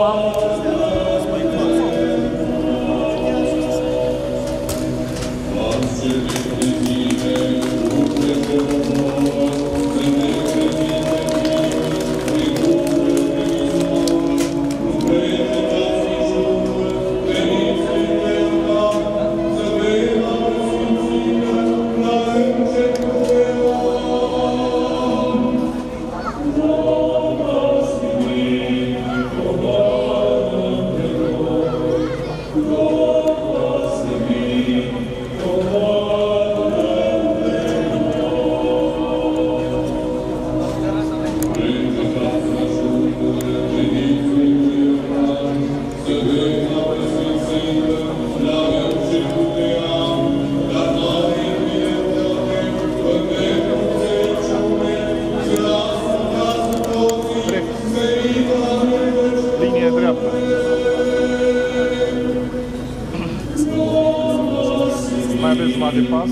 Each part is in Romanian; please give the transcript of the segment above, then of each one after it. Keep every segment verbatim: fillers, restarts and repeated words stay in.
Mai aveți jumătate de pas?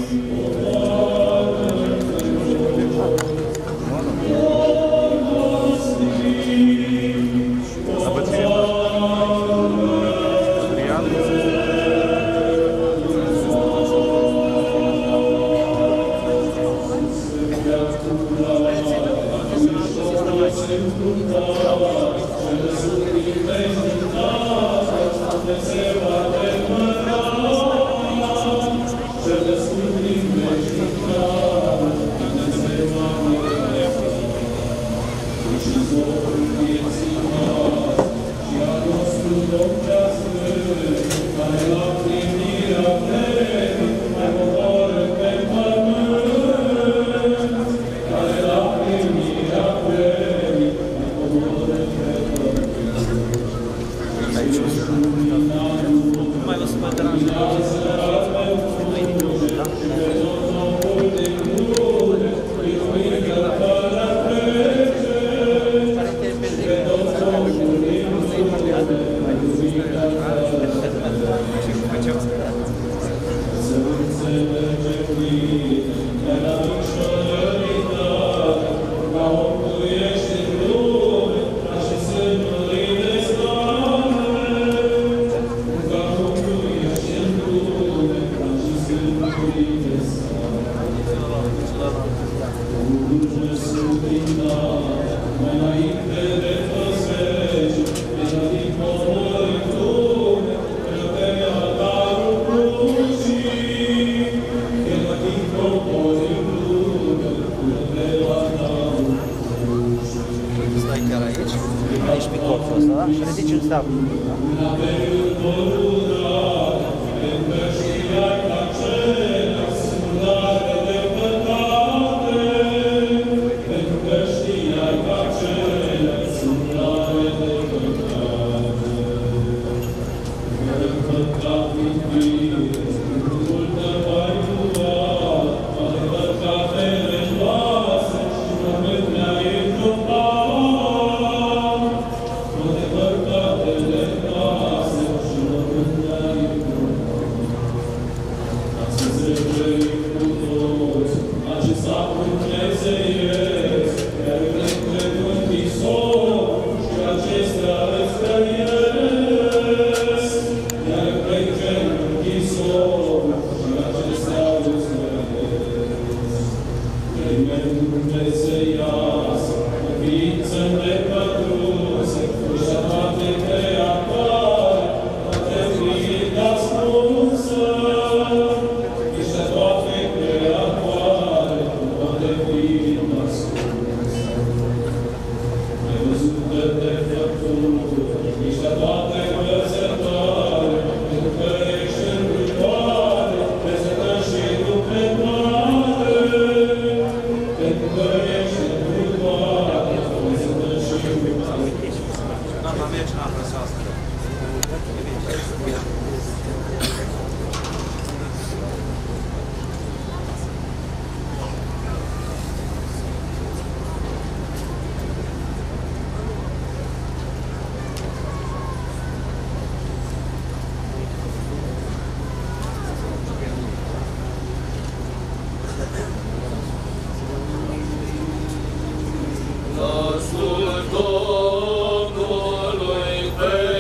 Să vă ținem. Adrian. Și ridici în stav. Domnului pe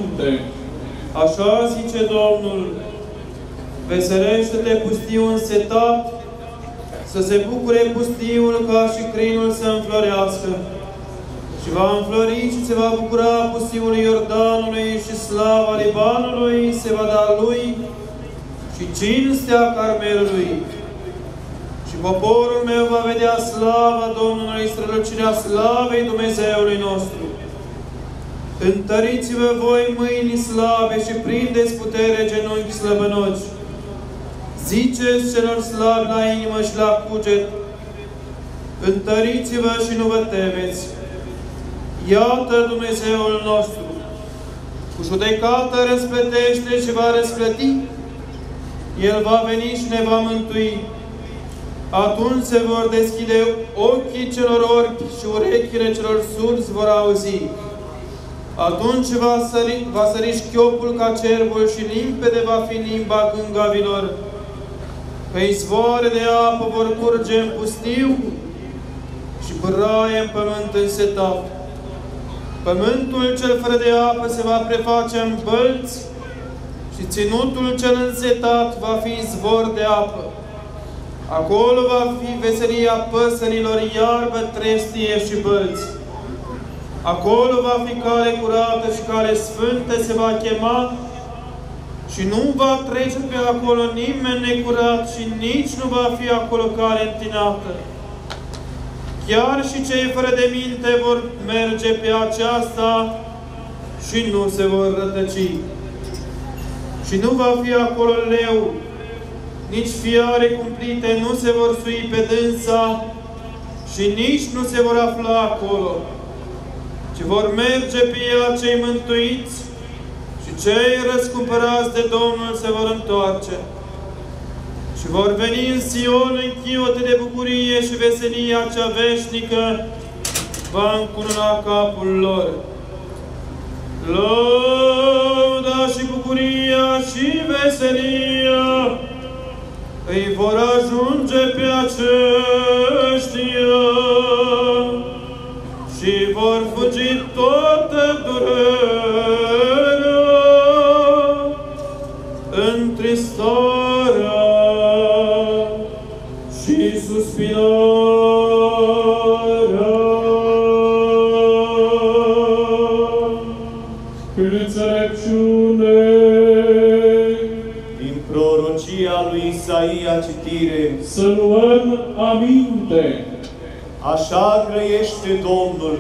aminte. Așa zice Domnul, veselește-te pustiu însetat, să se bucure pustiul ca și crinul să înflorească. Și va înflori și se va bucura pustiul Iordanului și slava Libanului se va da lui și cinstea Carmelului. Și poporul meu va vedea slava Domnului, strălucirea slavei Dumnezeului nostru. Întăriți-vă voi mâini slabe și prindeți putere genunchi slăbănoci. Ziceți celor slabi la inimă și la cuget, întăriți-vă și nu vă temeți. Iată Dumnezeul nostru, cu judecată răsplătește și va răsplăti. El va veni și ne va mântui. Atunci se vor deschide ochii celor orbi și urechile celor surzi vor auzi. Atunci va sări, va sări șchiopul ca cerbul și limpede va fi limba gângavilor. Că izvoare de apă vor curge în pustiu și pâraie în pământ însetat. Pământul cel fără de apă se va preface în bălți și ținutul cel însetat va fi izvor de apă. Acolo va fi veselia păsărilor, iarbă, trestie și bălți. Acolo va fi cale curată și cale sfântă se va chema și nu va trece pe acolo nimeni necurat și nici nu va fi acolo cale întinată. Chiar și cei fără de minte vor merge pe aceasta și nu se vor rătăci. Și nu va fi acolo leu, nici fiare cumplite nu se vor sui pe dânsa și nici nu se vor afla acolo, ci vor merge pe ea cei mântuiți și cei răscumpărați de Domnul se vor întoarce. Și vor veni în Sion în chiote de bucurie și veselia cea veșnică va încununa capul lor. Lauda și bucuria și veselia îi vor ajunge pe aceștia și vor fugi toată durerea, întristarea și suspinarea. Înțelepciune! Din prorocia lui Isaia citire. Să luăm aminte! Așa grăiește Domnul.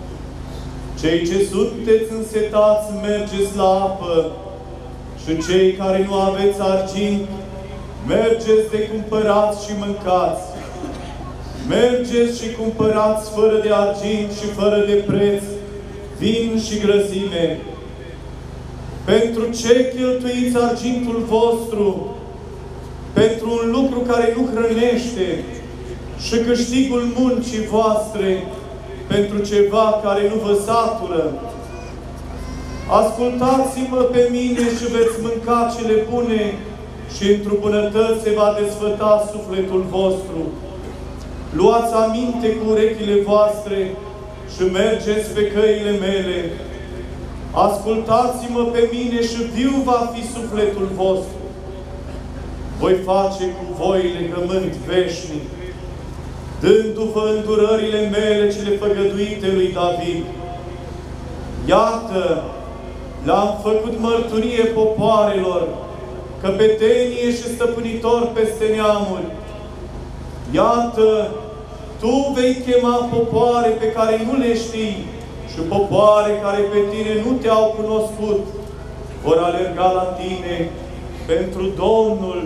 Cei ce sunteți însetați, mergeți la apă, și cei care nu aveți argint, mergeți de cumpărați și mâncați. Mergeți și cumpărați fără de argint și fără de preț, vin și grăsime. Pentru ce cheltuiți argintul vostru? Pentru un lucru care nu hrănește, și câștigul muncii voastre pentru ceva care nu vă satură. Ascultați-mă pe mine și veți mânca cele bune și într-o bunătăți se va desfăta sufletul vostru. Luați aminte cu urechile voastre și mergeți pe căile mele. Ascultați-mă pe mine și viu va fi sufletul vostru. Voi face cu voi legământ veșnic, dându-vă îndurările mele cele făgăduite lui David. Iată, l-am făcut mărturie popoarelor, căpetenie și stăpânitor peste neamuri. Iată, tu vei chema popoare pe care nu le știi și popoare care pe tine nu te-au cunoscut vor alerga la tine pentru Domnul,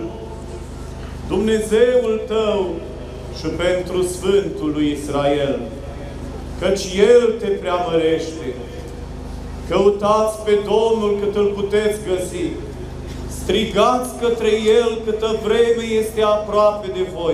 Dumnezeul tău, și pentru Sfântul lui Israel, căci El te preamărește. Căutați pe Domnul cât îl puteți găsi. Strigați către El câtă vreme este aproape de voi.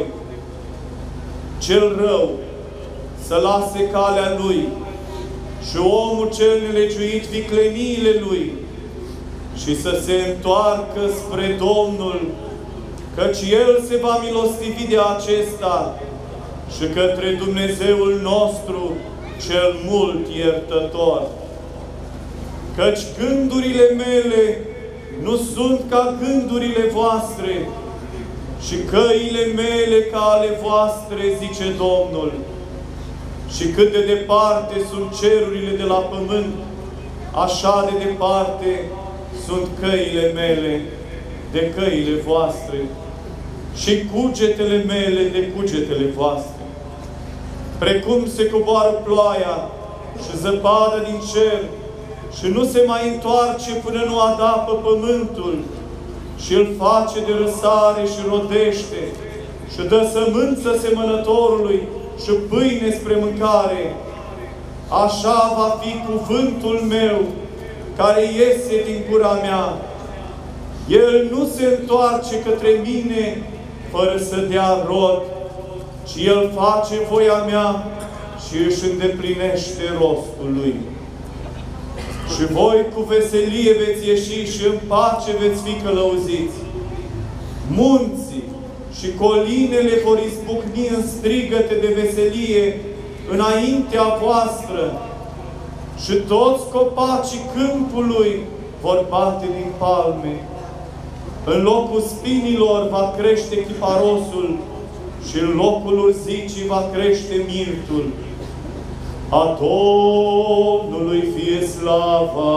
Cel rău să lase calea lui și omul cel nelegiuit vicleniile lui și să se întoarcă spre Domnul, căci El se va milostivi de acesta și către Dumnezeul nostru cel mult iertător. căci gândurile mele nu sunt ca gândurile voastre și căile mele ca ale voastre, zice Domnul. Și cât de departe sunt cerurile de la pământ, așa de departe sunt căile mele de căile voastre și cugetele mele de cugetele voastre. Precum se coboară ploaia și zăpadă din cer și nu se mai întoarce până nu adapă pământul și îl face de răsare și rodește și dă sămânță semănătorului și pâine spre mâncare, așa va fi cuvântul meu care iese din gura mea. El nu se întoarce către mine fără să dea rod, ci El face voia mea și își îndeplinește rostul Lui. Și voi cu veselie veți ieși și în pace veți fi călăuziți. Munții și colinele vor izbucni în strigăte de veselie înaintea voastră și toți copacii câmpului vor bate din palme. În locul spinilor va crește chiparosul și în locul urzicii va crește mirtul. A Domnului fie slava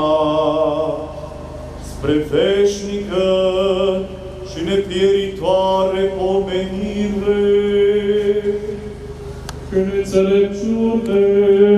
spre veșnică și nepieritoare pomenire. În înțelepciune,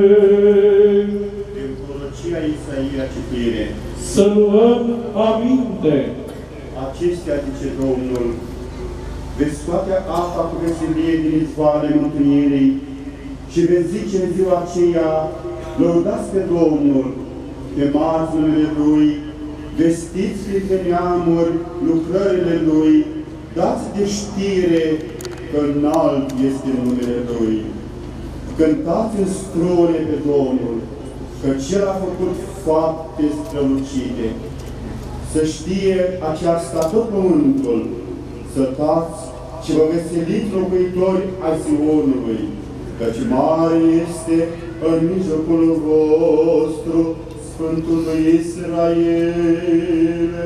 din prorocia Isaia citire. să luăm aminte. Acestea, zice Domnul, veți scoate apa cu veselie din izvoarele mântuirii și veți zice în ziua aceea, lăudați pe Domnul, chemați numele Lui, vestiți printre neamuri lucrările Lui, dați de știre că înalt este numele Lui. Cântați în strune pe Domnul, căci El a făcut fapte strălucite. Să știe aceasta tot pământul, să tați și vă veseliți locuitori ai Sionului, căci mare este în mijlocul vostru Sfântul lui Israel.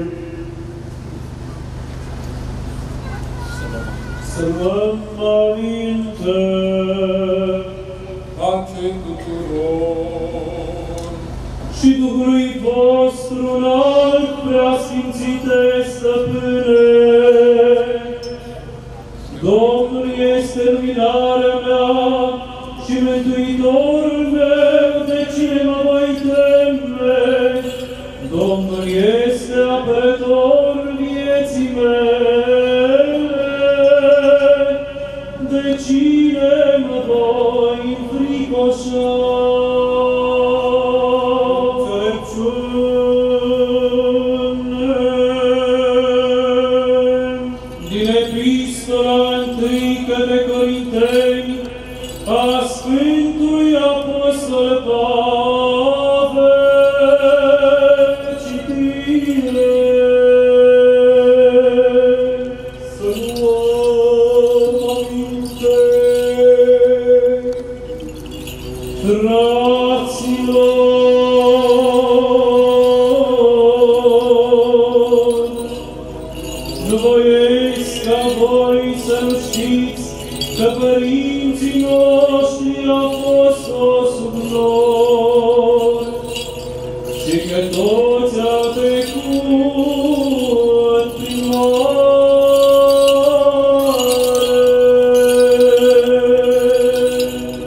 Să luăm aminte. Pace tuturor. Și Duhului vostru înalt, preasfințite stăpâne, Domnul este luminarea mea și Mântuitorul meu, de cine mă voi teme? Domnul este apărătorul vieții mele, de cine mă voi înfricoșa? Din Epistola întâi către Corinteni a Sfântului Apostol Pavel, citire. Să luăm aminte, fraților, nu voiesc ca voi să nu știți că părinții noștri au fost sub noi și că toți au trecut prin moare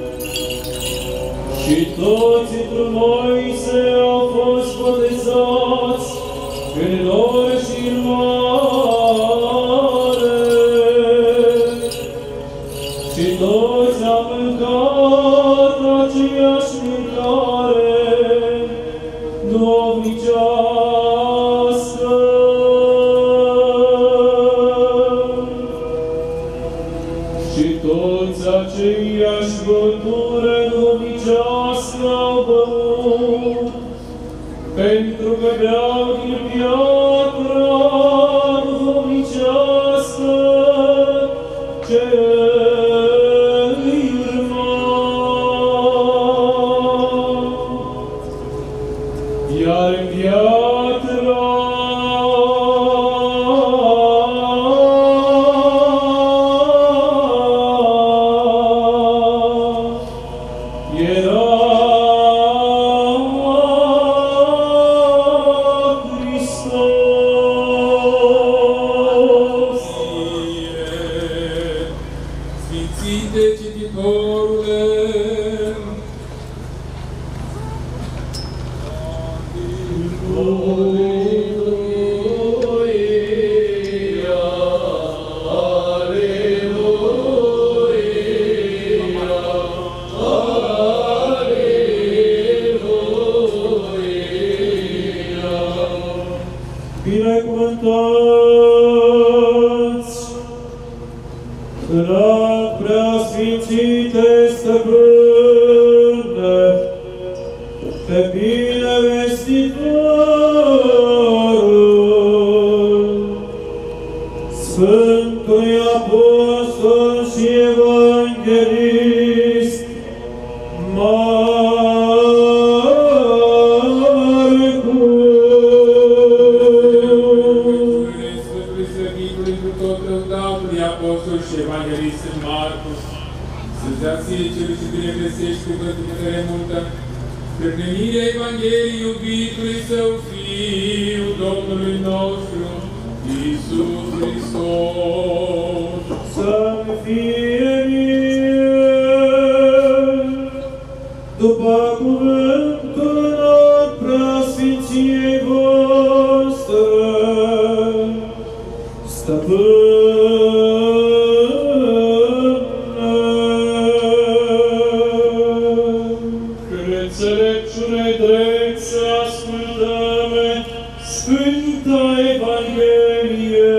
și toți într-un Moise au fost botezați în nor și în mare și toți au mâncat aceeași mâncare duhovnicească. Și toți aceeași băutură duhovnicească au băut, pentru că beau din piatra duhovnicească ce îi urma. Iar în binecuvântați, înalt preasfințite stăpâne, pe binevestitorul Sfântului Apostol și Evanghelist Marcu. Sfântului Slăvitului cu tot lăudatului Apostol și Evanghelist Marcu, să-ți dea ție celui și binevestești cuvântul cu tare multă, stârnenirea Evangheliei iubitului Său Fiu, Domnului nostru, Iisus Hristos. Să-mi fie mie, după cuvântul preasfinției voastre, stăpâne. Când înțelepciune drept să ascultăm Sfânta Evanghelie,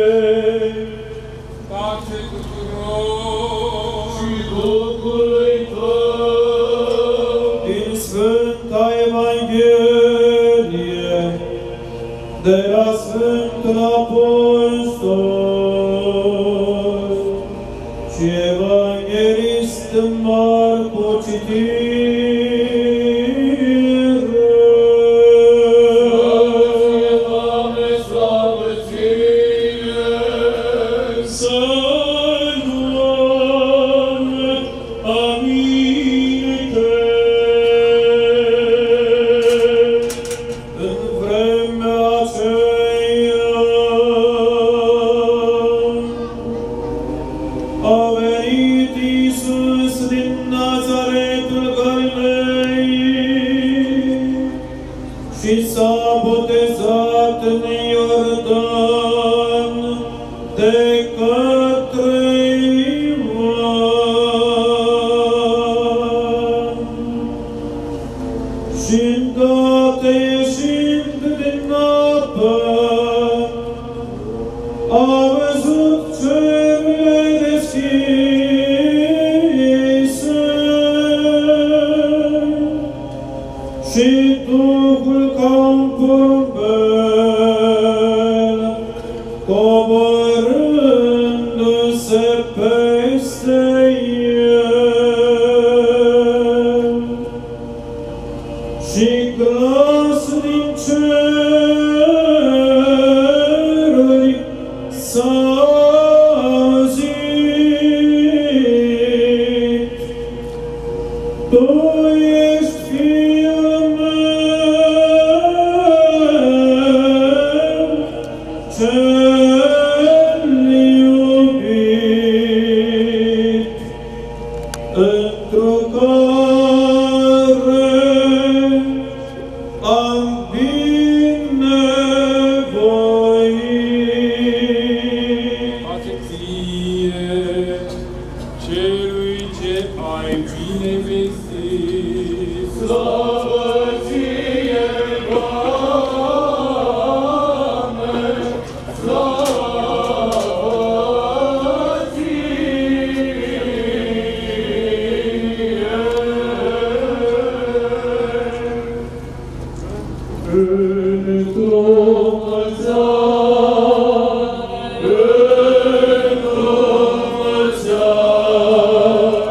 Pace tuturor și Duhului Tău. Din Sfânta Evanghelie, de la Sfântul Apostol și Evanghelist Marcu, citire. Doamne, slavă Ție! Să-Doamne, aminte! În vremea aceea a venit Iisus din Nazaretul Galilei și s-a botezat în Iordan de către Ioan. Și îndată ieșind din apă, a văzut cerurile deschise și Duhul ca un pombel, coborându-se peste el. Și glas din ceruri s-a auzit: Tu ești Fiul meu, cel iubit, întru care am binevoit. Pace ție, celui ce ai binevestit. Slavă Ție, Doamne, slavă Ție. Într-o mulți ani, într-o mulți ani,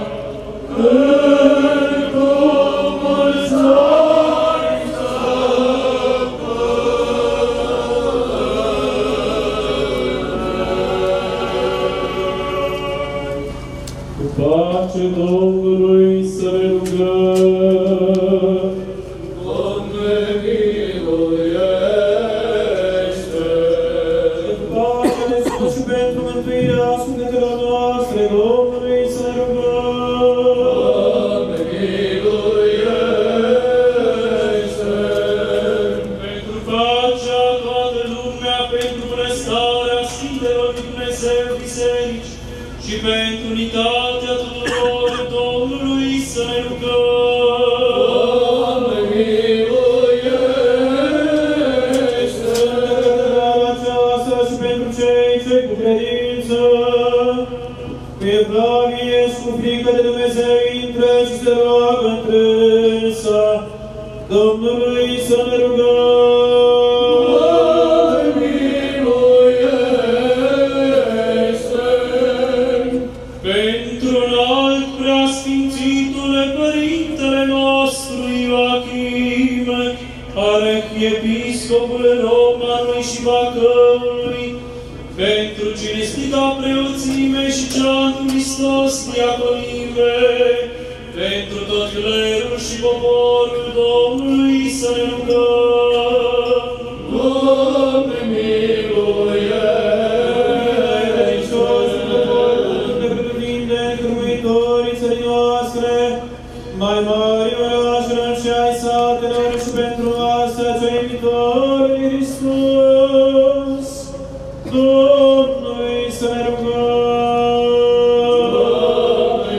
într-o mulți ani, cu pace Domnului să ne rugăm. Doamne, miluiește! Pace de sus și pentru mântuirea sufletelor noastre, Domnului să ne rugăm. Doamne, miluiește! Pentru pacea toată lumea, pentru bunăstarea Sfintelor lui Dumnezeu biserici și pentru unitatea tuturor, Domnului să ne rugăm. Doamne, miluiește! Romanului și Bacăului, pentru cinstica preoțime și cea cu Hristos diaconime, pentru tot clerul și poporul Domnului să ne rugăm. Doamne, miluiește! Hristos, poporul de pretutindeni, cârmuitorii țării noastre, mai mari orașelor și ai satelor și pentru astea cea iubitori de Hristos, Domnului să ne rugăm. Doamne,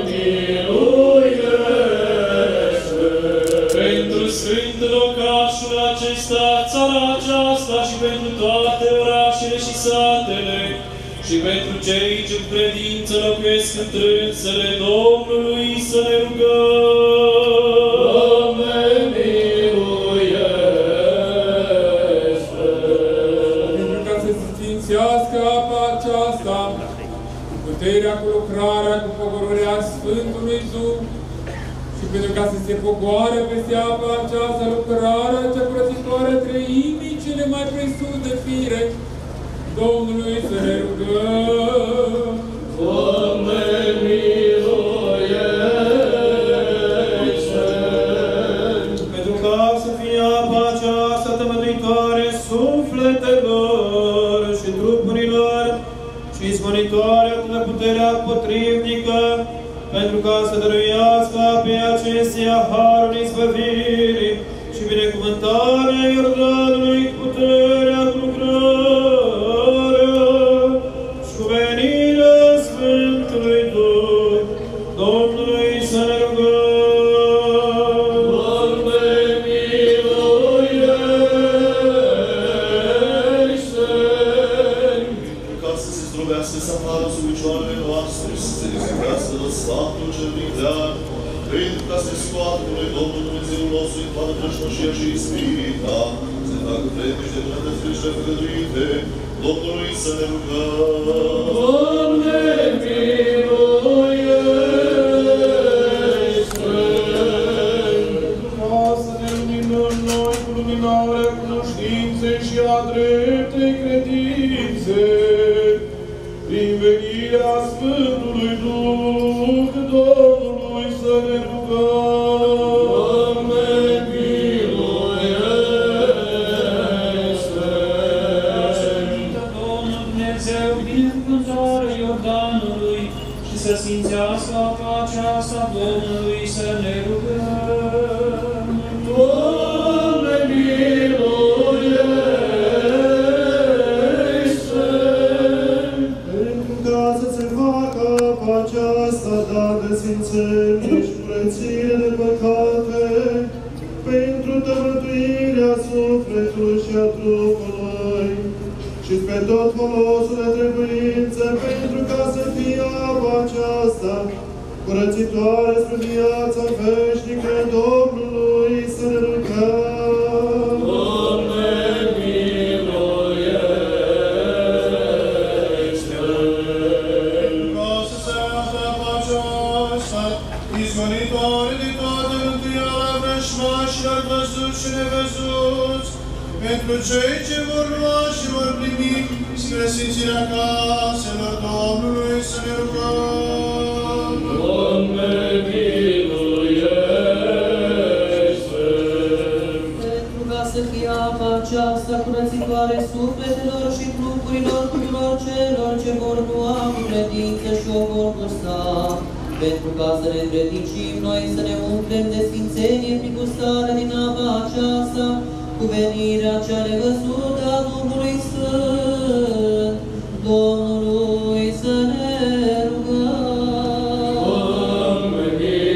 miluiește! Pentru sfântul locașul acesta, țara aceasta și pentru toate orașele și satele, și pentru cei ce cu credință locuiesc întrânsele Domnului să ne rugăm. Doamne, miluiește! Pentru ca să se sfințească apa aceasta, cu puterea, cu lucrarea, cu pogorârea Sfântului Duh, și pentru ca să se pogoare peste apa aceasta lucrarea cea curățitoare a treimii cele mai presus de fire, Domnului să ne rugăm. Doamne, miluiește! Pentru ca să fie apa aceasta tămăduitoare sufletelor și trupurilor și izgonitoare de puterea potrivnică, pentru ca să dăruiască apei acesteia harul izbăvirii și binecuvântarea Iordanului cu puterea, cu lucrarea și cu venirea Sfântului Duh, Domnului să ne rugăm. Doamne, miluiește! Ca să se zdrobească saharul sub picioarele noastre și să se ridicească la sfatul cel din veac, pentru ca să se scoată cu noi Domnul Dumnezeul nostru în toată vrăjmășia și ispita, să facă vreme și de bunătățiri și făgăduite, Domnului să ne rugăm. Doamne, miluiește! Ca să ne luminăm noi cu luminarea cunoștinței și a dreptei credințe, prin venirea Sfântului Duh, Domnului să ne rugăm. Doamne, miluiește! Domnul Dumnezeu, binecuvântare Iordanului și să sfințească apa aceasta Domnului să ne rugăm. Doamne, miluiește! Pentru ca să se facă apa aceasta, dar de sfințenie și curățire de păcate, pentru tămăduirea sufletului și a trupului, și pe tot folosul de trebuință, pentru ca să fie apa aceasta curățitoare spre viața veșnică Domnului să ne rugăm. Doamne, miluiește! Ca să se afle apa aceasta, izgonitoare de toată mântuiala vrăjmașilor văzuți și nevăzuți, pentru cei ce vor lua și vor primi spre sfințirea caselor Domnului să ne rugăm. Doamne, miluiește! Pentru ca să fie apa aceasta curățitoare sufletelor și trupurilor tuturor celor ce vor lua cu credință și o vor gusta, pentru ca să ne învrednicim noi să ne umplem de sfințenie prin gustare din apa aceasta, cu venirea cea nevăzută a Duhului Sfânt, Domnului să ne rugăm. Doamne,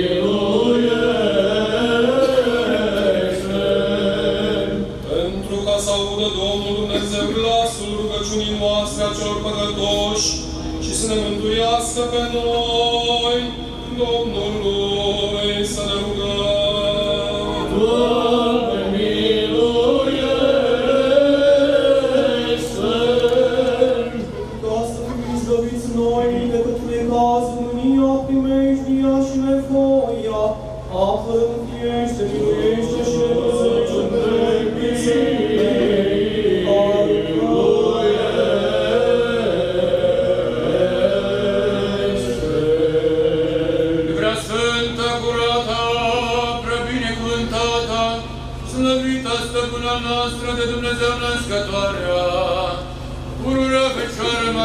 miluiește! Pentru ca să audă Domnul Dumnezeu glasul rugăciunii noastre a celor păcătoși și să ne mântuiască pe noi, Domnului să ne rugăm. Doamne, miluiește! Ca să fim izbăviți noi de tot necazul, mânia, primejdia și nevoia, apără, mântuiește, miluiește și ne păzește pe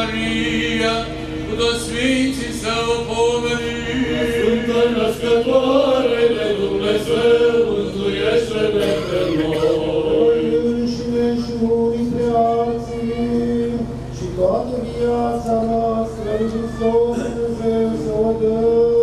Maria, cu toți Sfinții să o pomenim. Sfântă Născătoare de Dumnezeu, mântuiește-ne pe noi. Înșine și unii preații și toată viața noastră, Hristos Dumnezeu să o dă.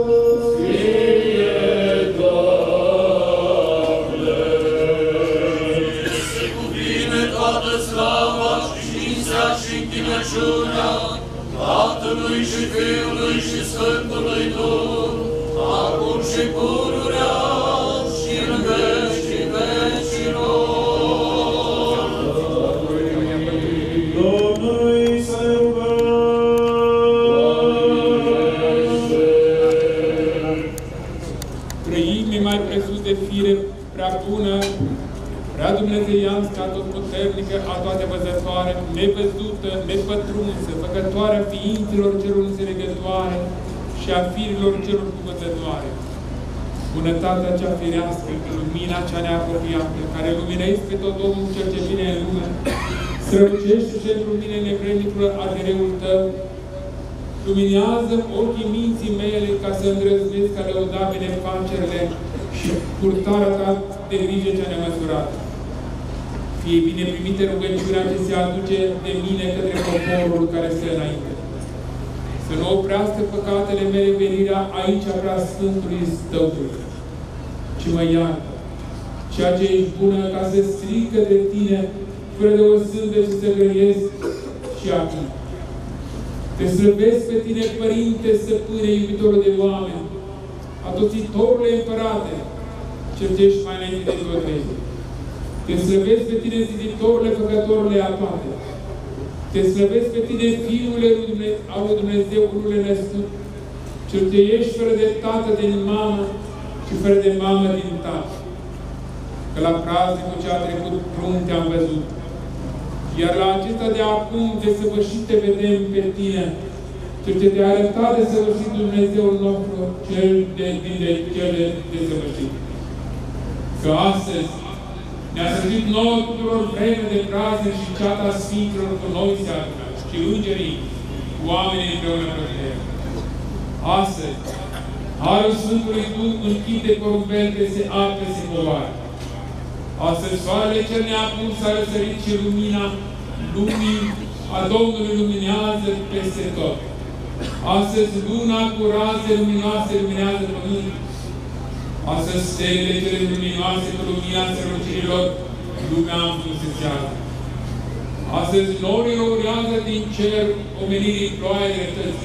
Și închinăciunea Tatălui și Fiului și Sfântului Duh, acum și pururea și în vecii vecilor. Domnului să ne rugăm. Trăime mai presus de fire prea bună, prea dumnezeiască, atotputernică, a toate văzătoare, nevăzută, nepătrunsă, făcătoarea ființelor celor înțelegătoare și a firilor celor cuvântătoare. Bunătatea cea firească, lumina cea neapropiată, care luminezi pe tot omul cel ce vine în lume, strălucește pentru mine nevrednicul adereul tău, luminează ochii minții mele ca să îndrăznesc a lăudabile facerile și purtarea ta de grijă cea nemăsurată. Fie bine primite rugăciunea ce se aduce de mine către poporul care stă înainte. Să nu oprească păcatele mele venirea aici a prea Sfântului Stăutului, ci mă iartă, ceea ce ești bună ca să strică de tine, fără de o sândă și să grăiesc și acum. Te slăvesc pe tine, Părinte, Stăpâne, iubitorul de oameni, atoțitorule împărate, cel ce ești mai înainte de tot vezi. Te slăvesc pe tine, ziditorule, făcătorule a toate. Te slăvesc pe tine, Fiule al lui Dumnezeu, unul născut, cel ce ești fără de tată din mamă și fără de mamă din tată. Că la praznicul ce a trecut prunc te-am văzut, iar la acesta de acum desăvârșit te vedem pe tine, cel ce te-a arătat desăvârșit Dumnezeul nostru, cel de, din de, cel de desăvârșit. Că astăzi ne-a sfârșit nouă tuturor vreme de praznic și ceata Sfinților cu noi se adună, și îngerii, oamenii împreună prăjdeie. Astăzi, Harul Sfântului Duh în chip de porumbel că se apă, se coboară. Astăzi, soarele cel neapus a răsărit și lumina lumii a Domnului luminează peste tot. Astăzi, luna cu raze luminoase luminează pământul. Astăzi, stelele cele luminoase cu lumina strălucirilor, lumea înfrunsețează. Astăzi, norii urează din cer omenirii ploaie dreptății.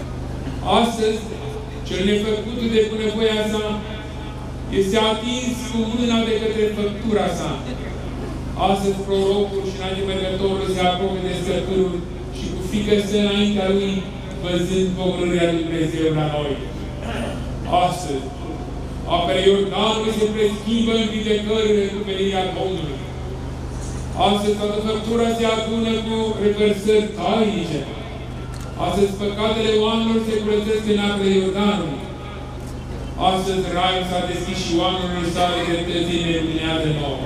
Astăzi, cel nefăcut de până voia sa, este atins cu mâna de către făptura sa. Astăzi, prorocul și înaintemergătorul se apropie de Stăpânul și cu frică stă înaintea lui, văzând pogorârea lui Dumnezeu la noi. Astăzi, apele Iordanului se preschimbă în vindecările cu venirea Domnului. Astăzi, toată făptura se adună cu revărsări tainice. Astăzi, păcatele oamenilor se curățesc în apele Iordanului. Astăzi, raiul s-a deschis și oamenilor sale de tăzine luminează nouă.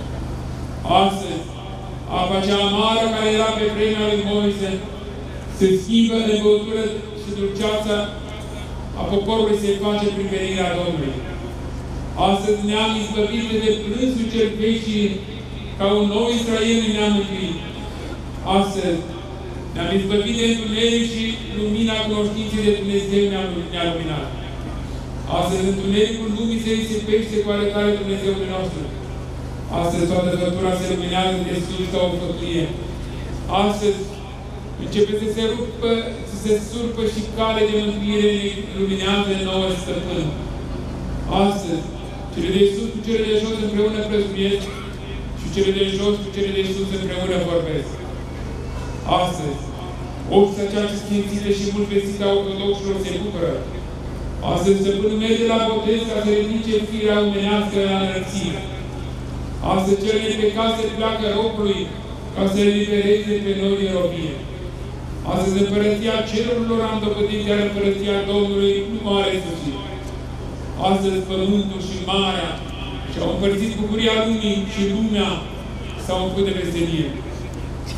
Astăzi, apa cea amară care era pe vremea lui Moise se schimbă în băutură și dulceața a poporului se face prin venirea Domnului. Astăzi ne-am izbăvit de plânsul cel vecii ca un nou Israel ne-am mântuit. Astăzi ne-am izbăvit de întuneric și lumina cunoștinței de Dumnezeu ne-a luminat. Astăzi întunericul lumii se risipește cu arătarea Dumnezeului nostru. Astăzi toată făptura se luminează de sus ca o făptuie. Astăzi începe să se rupă, să se surpă și cale de mântuire luminează nouă Stăpân. Astăzi, cele de sus cu cele de jos împreună prăznuiesc și cele de jos cu cele de sus împreună vorbesc. Astăzi, obștea cea sfințită și mult vestită a ortodoxilor se bucură. Astăzi, Stăpânul merge la botez ca să ridice firea omenească la înălțime. Astăzi, cel nepecat se pleacă robului ca să elibereze pe noi din robie. Astăzi, împărăția cerurilor am dobândit, iar împărăția Domnului nu are sfârșit. Astăzi, pământul și marea și-au împărțit bucuria lumii și lumea s-au umplut de veselie.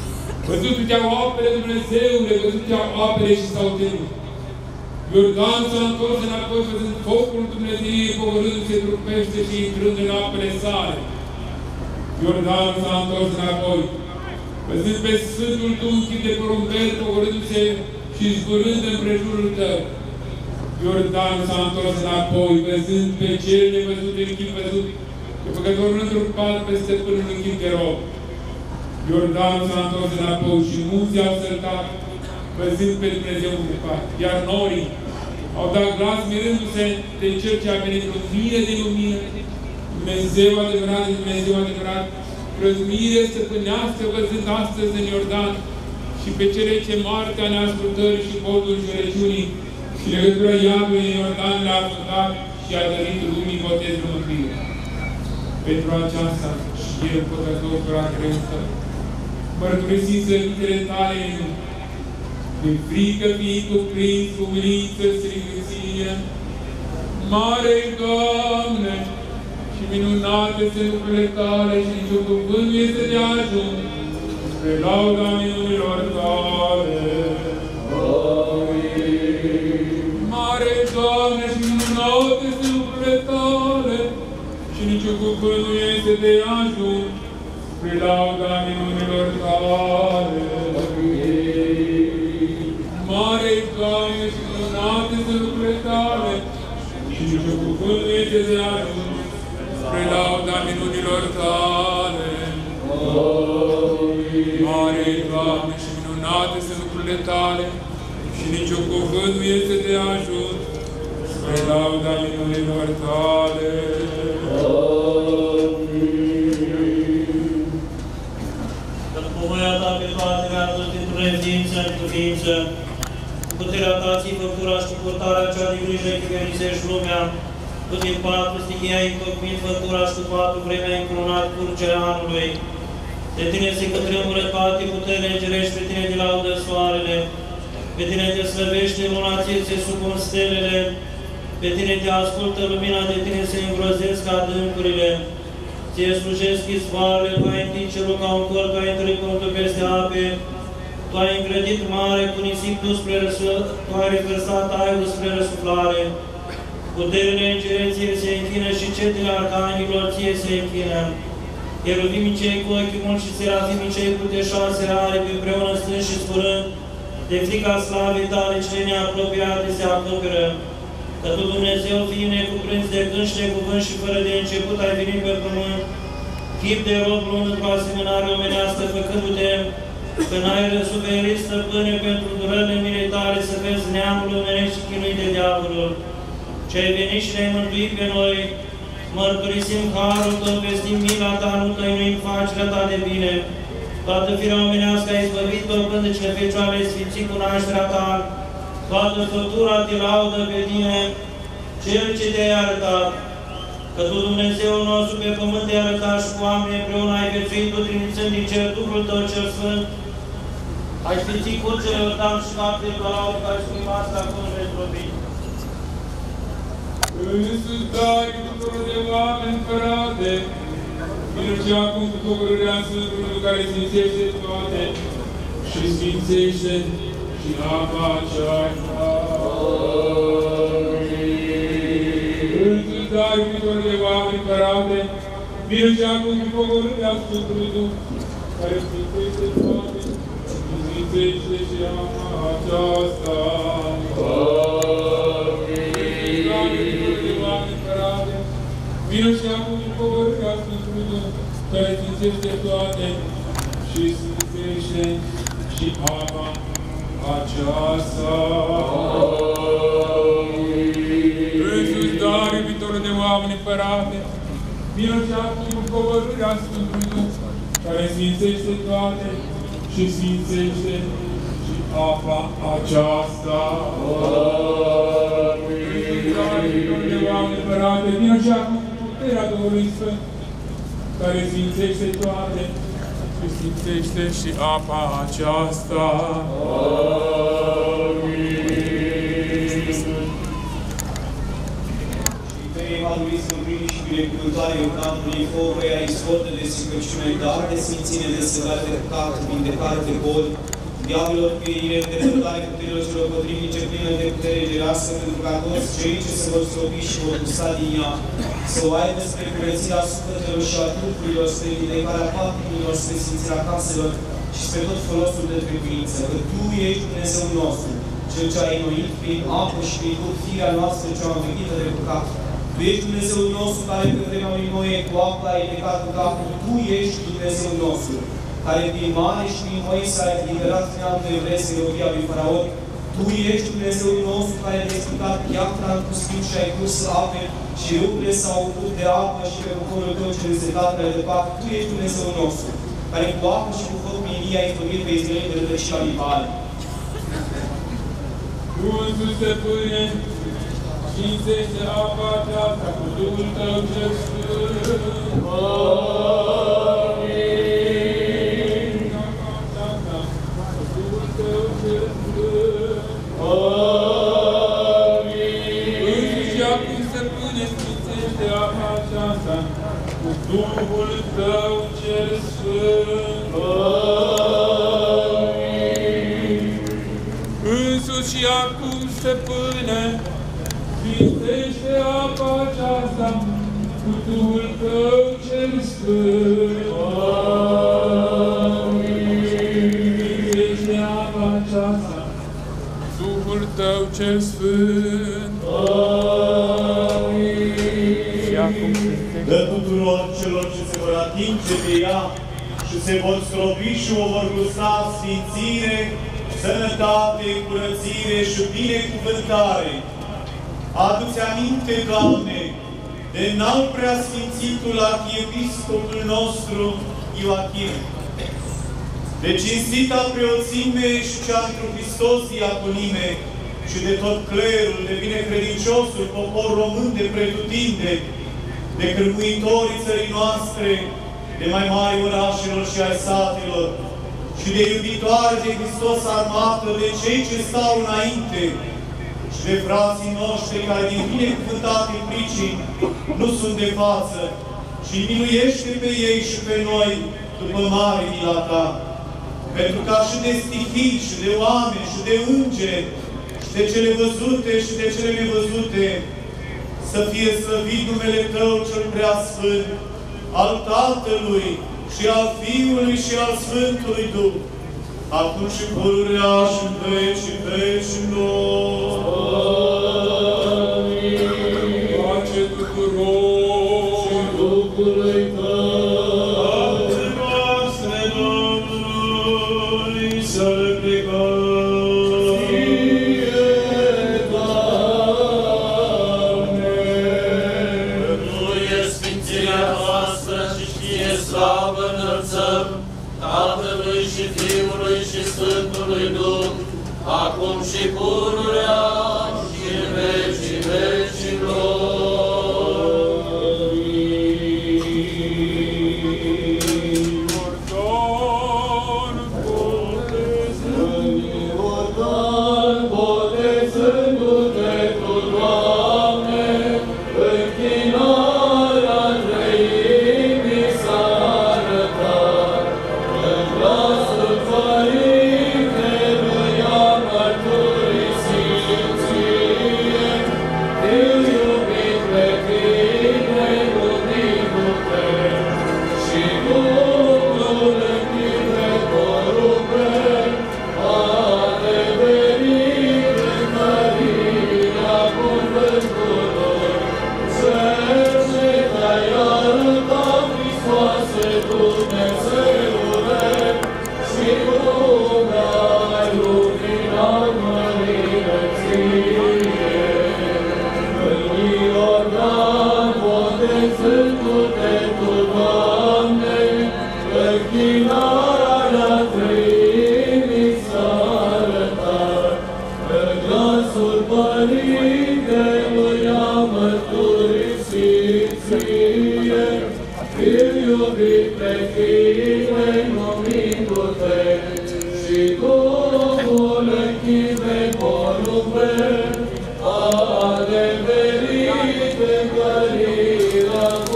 Văzut-te-au apele, Dumnezeule, văzut-te-au apele și s-au tenut. Iordan s-a întors înapoi, văzând focul Dumnezeiei, pogorându-se, trupește și intrând în apele sale. Iordan s-a întors înapoi, văzând pe Sfântul tu închid de porumbel, pogorându-se și zburând împrejurul tău. Iordan s-a întors înapoi, văzând pe cel nevăzut în chip văzut, pe făcătorul întrupat pe stăpânul în chip de rob. Iordan s-a întors înapoi și munții au săltat, văzând pe Dumnezeu întrupat. Iar norii au dat glas mirându-se de Cel ce a venit lumină de lumină, Dumnezeu adevărat de Dumnezeu adevărat, răzmire stăpânească văzând astăzi în Iordan și pe cele ce moartea neascultării și boldul jurăciunii și legătura iadului în Iordan le-a fundat și a dărit lumii botezul mântuirii. Pentru aceasta și El, păcător, curat greu său, mărturisind slăvitele tale în lume, de frică fiind cuprins cu umilință strigăție, Mare Doamne, și minunate sunt lucrurile tale și niciun cuvânt nu este de ajuns spre lauda minunilor tale. Mare Doamne, și minunate sunt lucrurile tale și niciun cuvânt nu este de ajuns spre lauda minunilor tale. Mare Doamne, și minunate sunt lucrurile tale și niciun cuvânt nu este de ajuns spre lauda minunilor tale. Mare Doamne, și minunate sunt lucrurile tale și niciun cuvânt nu este de ajuns spre lauda minunilor tale. Că după voia ta pe toate mi-a adus dintr-o neființă în cuvință, cu puterea ta ții făptura și cu purtarea cea de grijă că verisești lumea, cu din patru stichia întocmit făptura și cu patru vremea încrunat curgerea anului. De tine se cutremură toate puterile îngerești, pe tine de laudă soarele, pe tine te slăvește luna, ție se supun stelele, pe tine te ascultă lumina, de tine se îngrozesc adâncurile, ție slujesc izvoarele, tu ai întins cerul ca un cor, tu ai întărit pământul peste ape, tu ai îngrădit mare cu nisip tu spre răsuflare, tu ai revărsat aerul spre răsuflare, puterile îngereție se închină și cetele arcanilor ție se închină. Ieruvimii cei cu ochi mulți și serafimii cei cu de șase aripi împreună stând și spurând, de frica slavei tale cele neapropiate se acoperă. Că tu, Dumnezeu, fii necuprins de gând și de cuvânt și fără de început ai venit pe pământ, chip de rob luând într-o asemănare omenească, făcându-te că n-ai răsuferit, stăpâne, pentru durările militare să vezi neamul omenesc și chinuit de diavolul. Ce ai venit și ne-ai mântuit pe noi, mărturisim harul tău, vestim mila ta, nu tăinuim facerea ta de bine. Toată firea omenească ai izbăvit, păpândicile Fecioare, ai sfințit cu nașterea ta, toată făptura te laudă pe tine, Cel ce te-ai arătat. Că tu, Dumnezeul nostru, pe pământ te-ai arătat și cu oameni împreună ai viețuit, tu trimițând din cer Duhul tău cel Sfânt, ai sfințit curțele Iordan și faptele de laudă care sunt rimaste acum în retrobit. Iisus, dai tuturor de oameni împărate, vină și acum cu pogorârea Sfântului care sfințește toate și sfințește și apa aceasta. Iisus, dai tuturor de oameni împărate, vină și acum cu pogorârea Sfântului Duh care sfințește toate și sfințește și apa aceasta. Vino și acum cu pogorârea Sfântului Duh, care sfințește toate și sfințește și apa aceasta. Iisus, dar, iubitorul de oameni împărate, vino și acum cu pogorârea Sfântului Duh, care sfințește toate și sfințește și apa aceasta. De oameni împărate, vino și acum cu puterea Duhului Sfânt, care sfințește toate și sfințește și apa aceasta. Și pe Eva lui să împlini și binecuvântare Eucantului, făuia exportă de sfârșiune, dar de sfințire, de săgare de păcat, vindecare de boli, diavolilor pierire, de dezvoltare puterilor celor potrivnice, plină de putere gerească, pentru ca toți cei ce se vor stropi și vor gusta din ea, să o aibă spre curățirea sufletelor și a trupurilor, spre vindecarea patimilor, spre sfințirea caselor și spre tot folosul de trebuință, că Tu ești Dumnezeul nostru, Cel ce ai înnoit prin apă și prin Duh firea noastră cea învechită de păcat. Tu ești Dumnezeul nostru care pe vremea lui Noe cu apă ai plecat în capul. Tu ești Dumnezeul nostru, care prin mare și prin Moise ai eliberat neamul de evrei de robia lui Faraon. Tu ești Dumnezeul nostru care ai descurcat piatra în pustiu și ai pus ape și râurile s-au umplut de apă și pe poporul tău cel însetat pe departe. Tu ești Dumnezeul nostru, care cu apă și cu foc milia ai izbăvit pe Israel de rădăcina Libane. Tu însuți pâine și înțește apa aceasta cu Duhul Tău cel Sfânt. Amin. Apa aceasta cu Duhul Tău cel Sfânt. Amin. Însuși acum stăpâne și înțește apa aceasta cu Duhul Tău cel Sfânt. Amin. Însuși și acum, stăpâne, sfințește apa aceasta cu Duhul Tău cel Sfânt. Amin. Sfințește apa aceasta cu Duhul Tău cel Sfânt. Amin. Și acum Dă tuturor celor ce se vor atinge de ea și se vor stropi și o vor gusta sfințire, sănătate, curățire și binecuvântare. Adu-ți aminte, Doamne, de înalt preasfințitul arhiepiscopul nostru Ioachim, de cinstita preoțime și cea întru Hristos diaconime și de tot clerul, de binecredinciosul popor român de pretutinde, de cârmuitorii țării noastre, de mai mari orașelor și ai satelor, și de iubitoare de Hristos armată, de cei ce stau înainte, și de frații noștri care din binecuvântate pricini nu sunt de față, și miluiește pe ei și pe noi după mare mila Ta, pentru ca și de stihii, și de oameni, și de îngeri, și de cele văzute, și de cele nevăzute, să fie slăvit numele Tău cel preasfânt, al Tatălui, și al Fiului și al Sfântului Duh, acum și pururea și în vecii vecilor. Amin. Pace tuturor și Duhului Tău. Pace voastre Domnului să le plecăm. Slavă înălțăm Tatălui și Fiului și Sfântului Duh, acum și pururea și în vecii vecilor. Iordan, botezându-te, Iordan, botezându-te tu, Doamne, închinarea Treimii s-a arătat, în glasul Părintelui am mărturisit ție, te-l iubit pe tine, iubindu-te, și Duhul în tine porumbet, a adeverit în mărirea cuvântului, cel ce te-ai arătat, Hristoase Dumnezeule, și lumea ai luminat mărire ție. În Iordan, botezându-te tu, Doamne, închinarea Treimii s-a arătat, pe glasul Părintelui am mărturisit ție, te-l iubit pe tine, numindu-te, și Duhul în tine porumbet, a adeverit în cărirea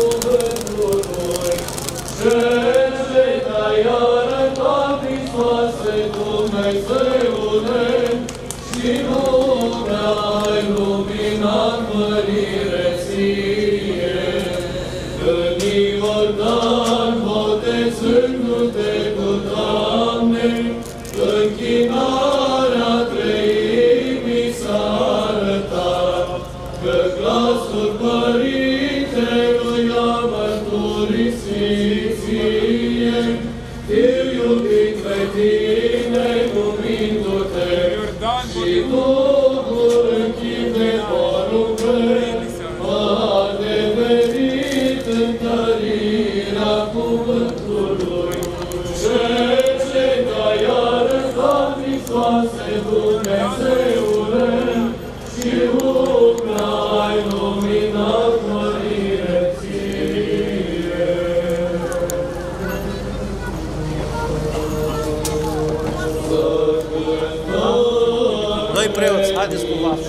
Dumnezeule, și lumea ai luminat mărire ție. În Iordan, botezându-te cu Doamne, închinarea treimii s-a arătat, că glasul Părintelui a mărturisit ție, fiu iubit pe tine, numindu-te, și Duhul închide porumbei, a adeverit întărirea cuvântului. Cel ce te-ai arătat, Hristoase, Dumnezeule, și lumea ai luminat mărire ție. Noi preoți, haideți cu vasul.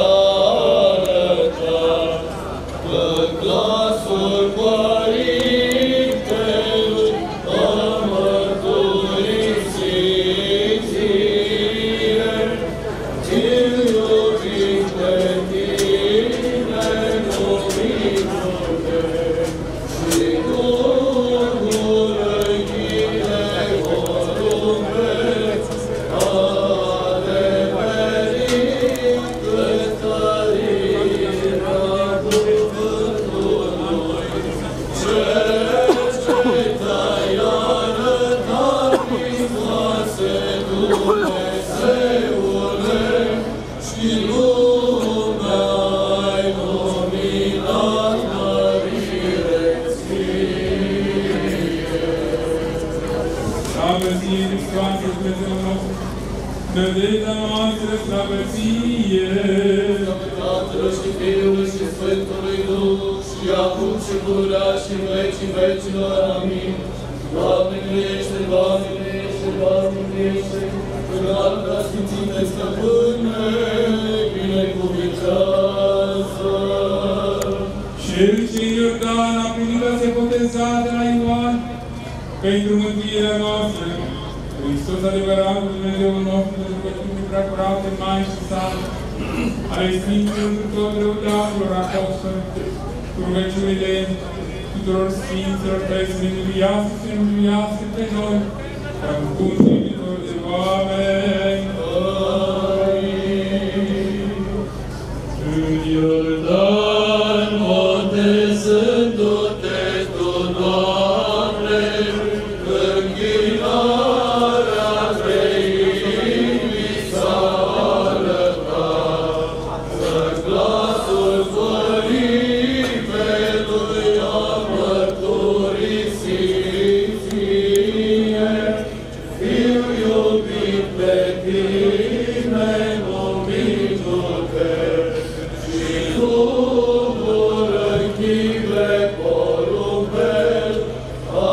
glasul Părintelui împărăției Hristoase, Dumnezeul nostru, nădejdea noastră, slavă ție! Tatălui și Fiului și Sfântului Duh, și acum și pururea și în vecii vecilor. Amin. Doamne miluiește, Doamne miluiește, Doamne miluiește, Doamne Sfințite Stăpâne, binecuvintează! Cel ce în Iordan a primit a se boteza de la Ioan pentru mântuirea noastră, Hristos adevărat, Dumnezeul nostru, de rugăciuni prea curate, Maicii sale, ale Sfinților cu tot răutarilor apostoli, cu rugăciunile tuturor Sfinților, care să ne miluiască, să ne miluiască pe noi, ca un bun iubitor de oameni. În Iordan, botezându-te tu, Doamne, închinarea treimii s-a arătat, că glasul Părintelui a mărturisit ție, Fiu iubit pe tine, numindu-te, și Duhul închide porumbel, a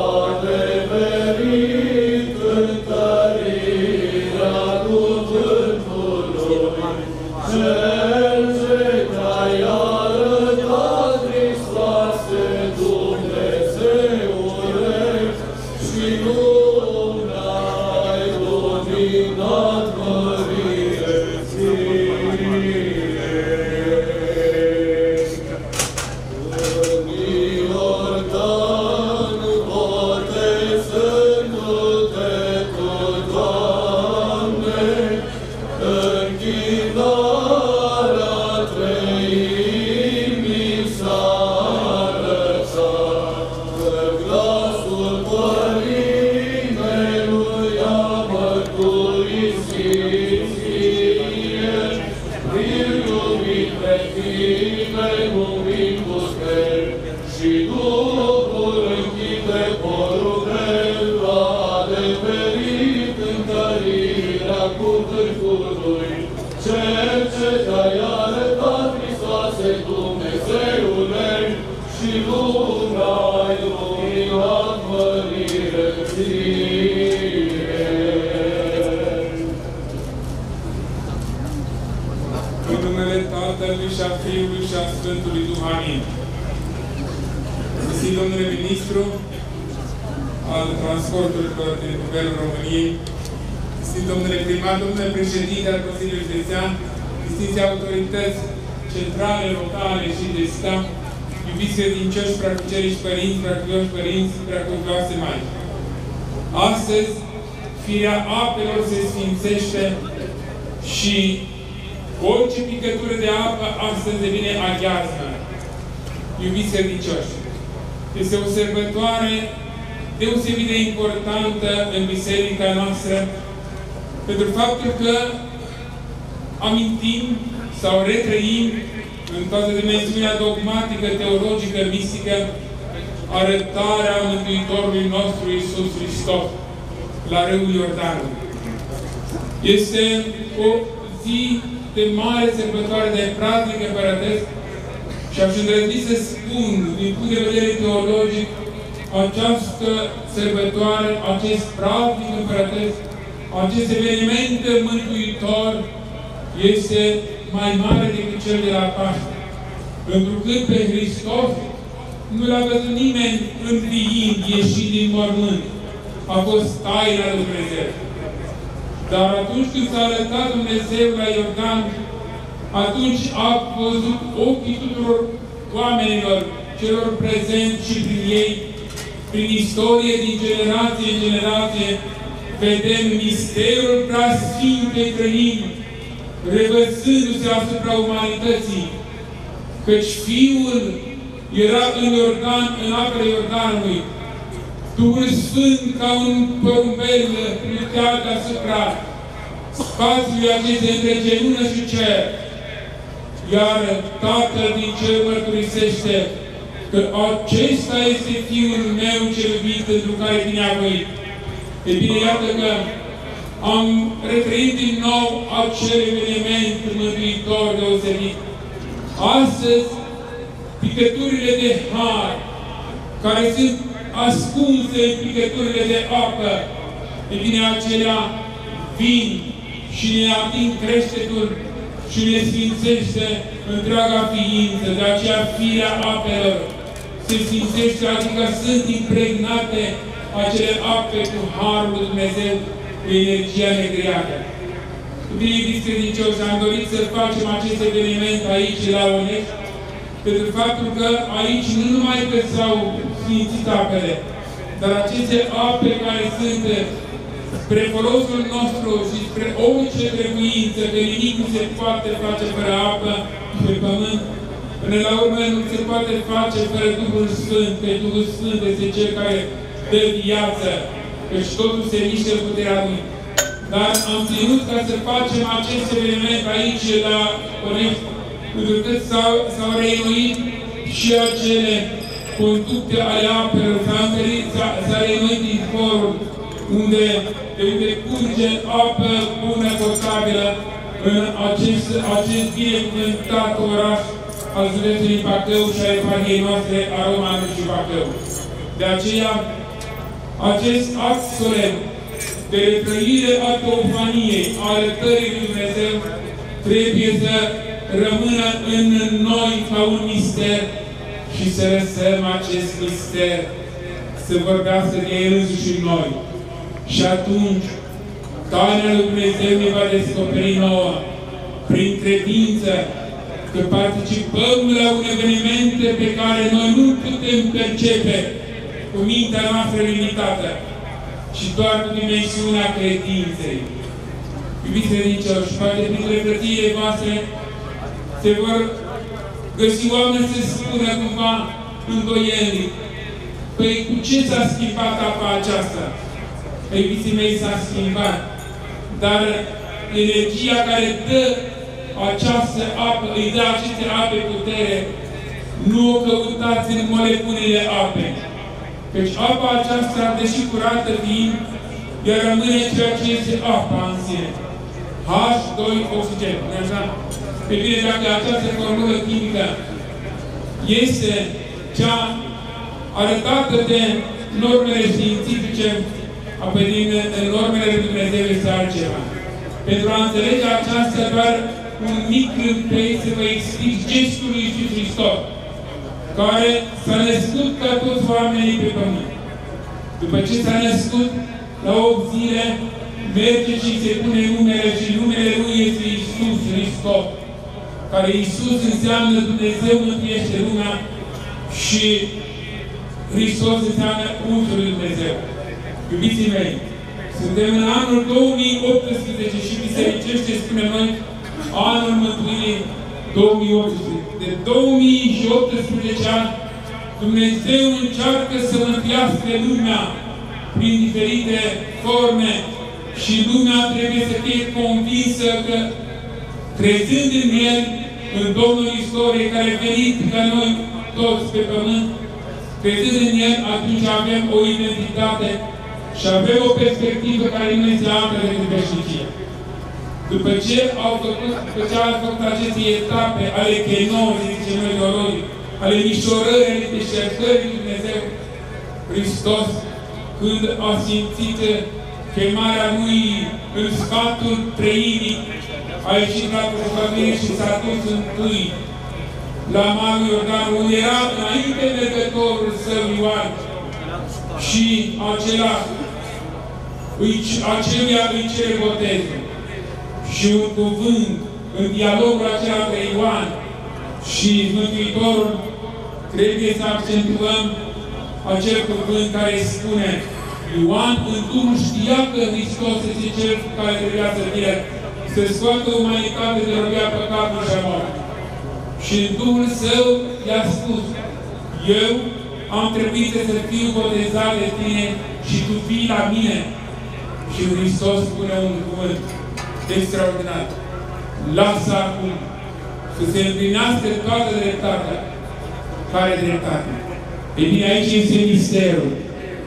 adeverit cântărirea cuvântului. Cel ce te-ai arătat, Hristoase, Dumnezeule, și lumea-ai luminat mărire ție. În Iordan, botezându-te tu, Doamne, închinarea treimii s-a arătat, că glasul Părintelui a mărturisit ție, Fiu iubit pe tine, numindu-te, și Duhul închide porumbel, a adeverit întărirea cuvântului. Cel ce te-ai arătat, Hristoase, Dumnezeule, și lumea-ai luminat mărire ție. În numele Tatălui și a Fiului și a Sfântului Duh. Amin. Sfințit domnule ministru al transporturilor din Guvernul României, Sfințit domnule primar, domnule președinte al Consiliului Județean, Sfințite autorități centrale, locale și de stat, iubiți credincioși, preacuveriți părinți, preacuvioși părinți, preacuvioase maici. Astăzi, firea apelor se sfințește și orice picătură de apă astăzi devine aghiazmă. Iubiți credincioși, este o sărbătoare deosebit de importantă în biserica noastră, pentru faptul că amintim sau retrăim în toată dimensiunea dogmatică, teologică, mistică, arătarea Mântuitorului nostru Iisus Hristos la râul Iordanului. Este o zi de mare sărbătoare, de praznic împărătesc, și aș îndrăzni să spun, din punct de vedere teologic, această sărbătoare, acest praznic împărătesc, acest eveniment mântuitor este mai mare decât cel de la Paște. Pentru că pe Hristos nu l-a văzut nimeni înviind, ieșit din mormânt. A fost taina lui Dumnezeu. Dar atunci când s-a arătat Dumnezeu la Iordan, atunci a văzut ochii tuturor oamenilor, celor prezenți și prin ei, prin istorie, din generație în generație, vedem misterul preasfintei trăimi, revărsându-se asupra umanității, căci Fiul era în Iordan, în apele Iordanului, Duhul Sfânt ca un porumbel plutea deasupra spațiului acesta între genună și cer. Iar Tatăl din cer mărturisește că acesta este Fiul meu cel iubit, pentru care tine a voit. E bine, iată că am retrăit din nou acel eveniment mântuitor deosebit. Astăzi, picăturile de har, care sunt ascunse în picăturile de apă, e bine, acelea vin și ne ating creștetul și ne sfințește întreaga ființă. De aceea firea apelor se sfințește, adică sunt impregnate acele ape cu harul lui Dumnezeu, cu energia negreată. Bine, iubiți credincioși, am dorit să facem acest eveniment aici, la Onești, pentru faptul că aici nu numai că s-au sfințit apele, dar aceste ape care sunt spre folosul nostru și spre orice trebuință, că nimic nu se poate face fără apă pe pământ, până la urmă nu se poate face fără Duhul Sfânt, că Duhul Sfânt este Cel care dă viață, căci totul se mișcă în puterea Lui. Dar am ținut ca să facem acest eveniment aici, la Onești, pentru că s-au reînnoit și acele conducte ale apelor, s-a reînnoit izvorul, unde, de unde curge apă bună, potabilă, în acest, acest binecuvântat oraș al județului Bacău și a eparhiei noastre a Romanului și Bacău. De aceea, acest act solemn de retrăire a teofaniei, a arătării lui Dumnezeu, trebuie să rămână în noi ca un mister și să lăsăm acest mister să vorbească de El însuși în noi. Și atunci, taina lui Dumnezeu ne va descoperi nouă, prin credință, că participăm la un eveniment pe care noi nu putem percepe cu mintea noastră limitată, și doar cu dimensiunea credinței. Iubiți credincioși, poate printre frățiile voastre se vor găsi oameni să spună cumva îndoielnic: păi cu ce s-a schimbat apa aceasta? Păi, iubiții mei, s-a schimbat, dar energia care dă această apă, îi dă aceste ape putere, nu o căutați în moleculele apei. Căci apa aceasta, deși curată fiind, ea rămâne ceea ce este apa în sine. H doi oxigen. Așa? Pe bine, dacă această formulă chimică este cea arătată de normele științifice, apoi din normele lui Dumnezeu este altceva. Pentru a înțelege aceasta, doar un mic câmpei să vă explic gestul lui Iisus Hristos, care s-a născut ca toți oamenii pe pământ. După ce s-a născut, la opt zile, merge și se pune numele și numele Lui este Iisus Hristos, care Iisus înseamnă Dumnezeu mântuiește lumea și Hristos înseamnă Unsul lui Dumnezeu. Iubiții mei, suntem în anul două mii optsprezece și bisericește, spune noi, anul mântuirii două mii optsprezece. De două mii optsprezece ani, Dumnezeu încearcă să mântuiască lumea prin diferite forme și lumea trebuie să fie convinsă că, crezând în El, în Domnul istoriei care a venit ca noi toți pe pământ, crezând în El, atunci avem o identitate și avem o perspectivă care nu este altă decât veșnicie. După ce au făcut, după ce au făcut aceste etape ale chenozii, zice noi teologii, ale mișorării, ale deșertării lui Dumnezeu, Hristos, când a simțit chemarea Lui în sfatul trăirii, a ieșit la proslăvire și s-a dus întâi la Marul Iordan, unde era înainte mergătorul său Ioan, și acela, aceluia îi cere botezul. Și un cuvânt în dialogul acela între Ioan și Mântuitorul, trebuie să accentuăm acel cuvânt care spune: Ioan în Duhul știa că Hristos este Cel care trebuia să fie, să scoată umanitate de robia păcatului și a moartea. Și în Duhul Său i-a spus: eu am trebuit să fiu botezat de tine și tu vii la mine. Și Hristos spune un cuvânt extraordinar: lasă acum să se împlinească toată dreptatea. Care dreptate? E bine, aici este misterul.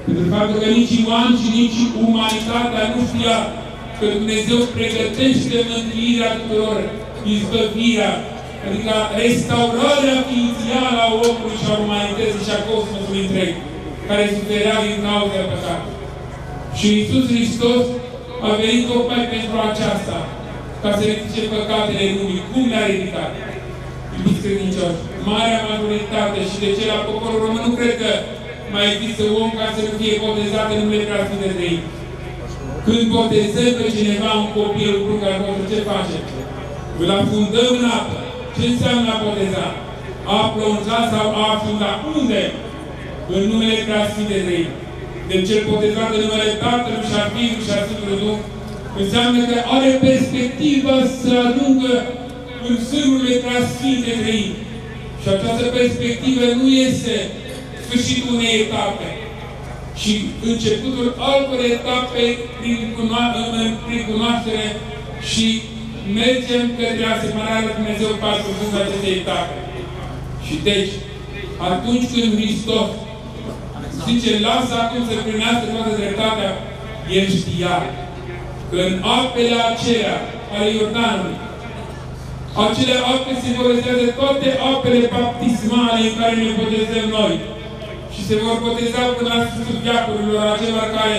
Pentru faptul că nici Ioan și nici umanitatea nu știa că Dumnezeu pregătește mântuirea tuturor, izbăvirea, adică restaurarea ființială a omului și a umanității și a cosmosului întreg, care suferea din cauza păcatului. Și Iisus Hristos a venit tocmai pentru aceasta, ca să ridice păcatele lumii. Cum le-a ridicat? Iubiți credincioși, marea majoritate și de ce la poporul român nu cred că mai există om ca să nu fie botezat în numele Preasfinte Trăim. Când botezăm pe cineva, un copil, un prunc al nostru, ce facem? Îl afundăm în apă. Ce înseamnă a boteza? A plonja sau a afunda. Unde? În numele Preasfinte Trăim. Deci cel botezat în numele Tatălui și a Fiului și a Sfântului Duh înseamnă că are perspectiva să ajungă în sânurile Preasfinte Trăim. Și această perspectivă nu este sfârșitul unei etape, ci începutul altor etape prin, cuno- prin cunoaștere și mergem către asemănarea lui Dumnezeu parcurgând aceste etape. Și deci, atunci când Hristos zice, lasă acum să primească toată dreptatea, El știa că în apele acelea ale Iordanului, acele ape simbolizează toate apele baptismale în care ne botezăm noi. Și se vor boteza până la sfârșitul veacurilor acelor care,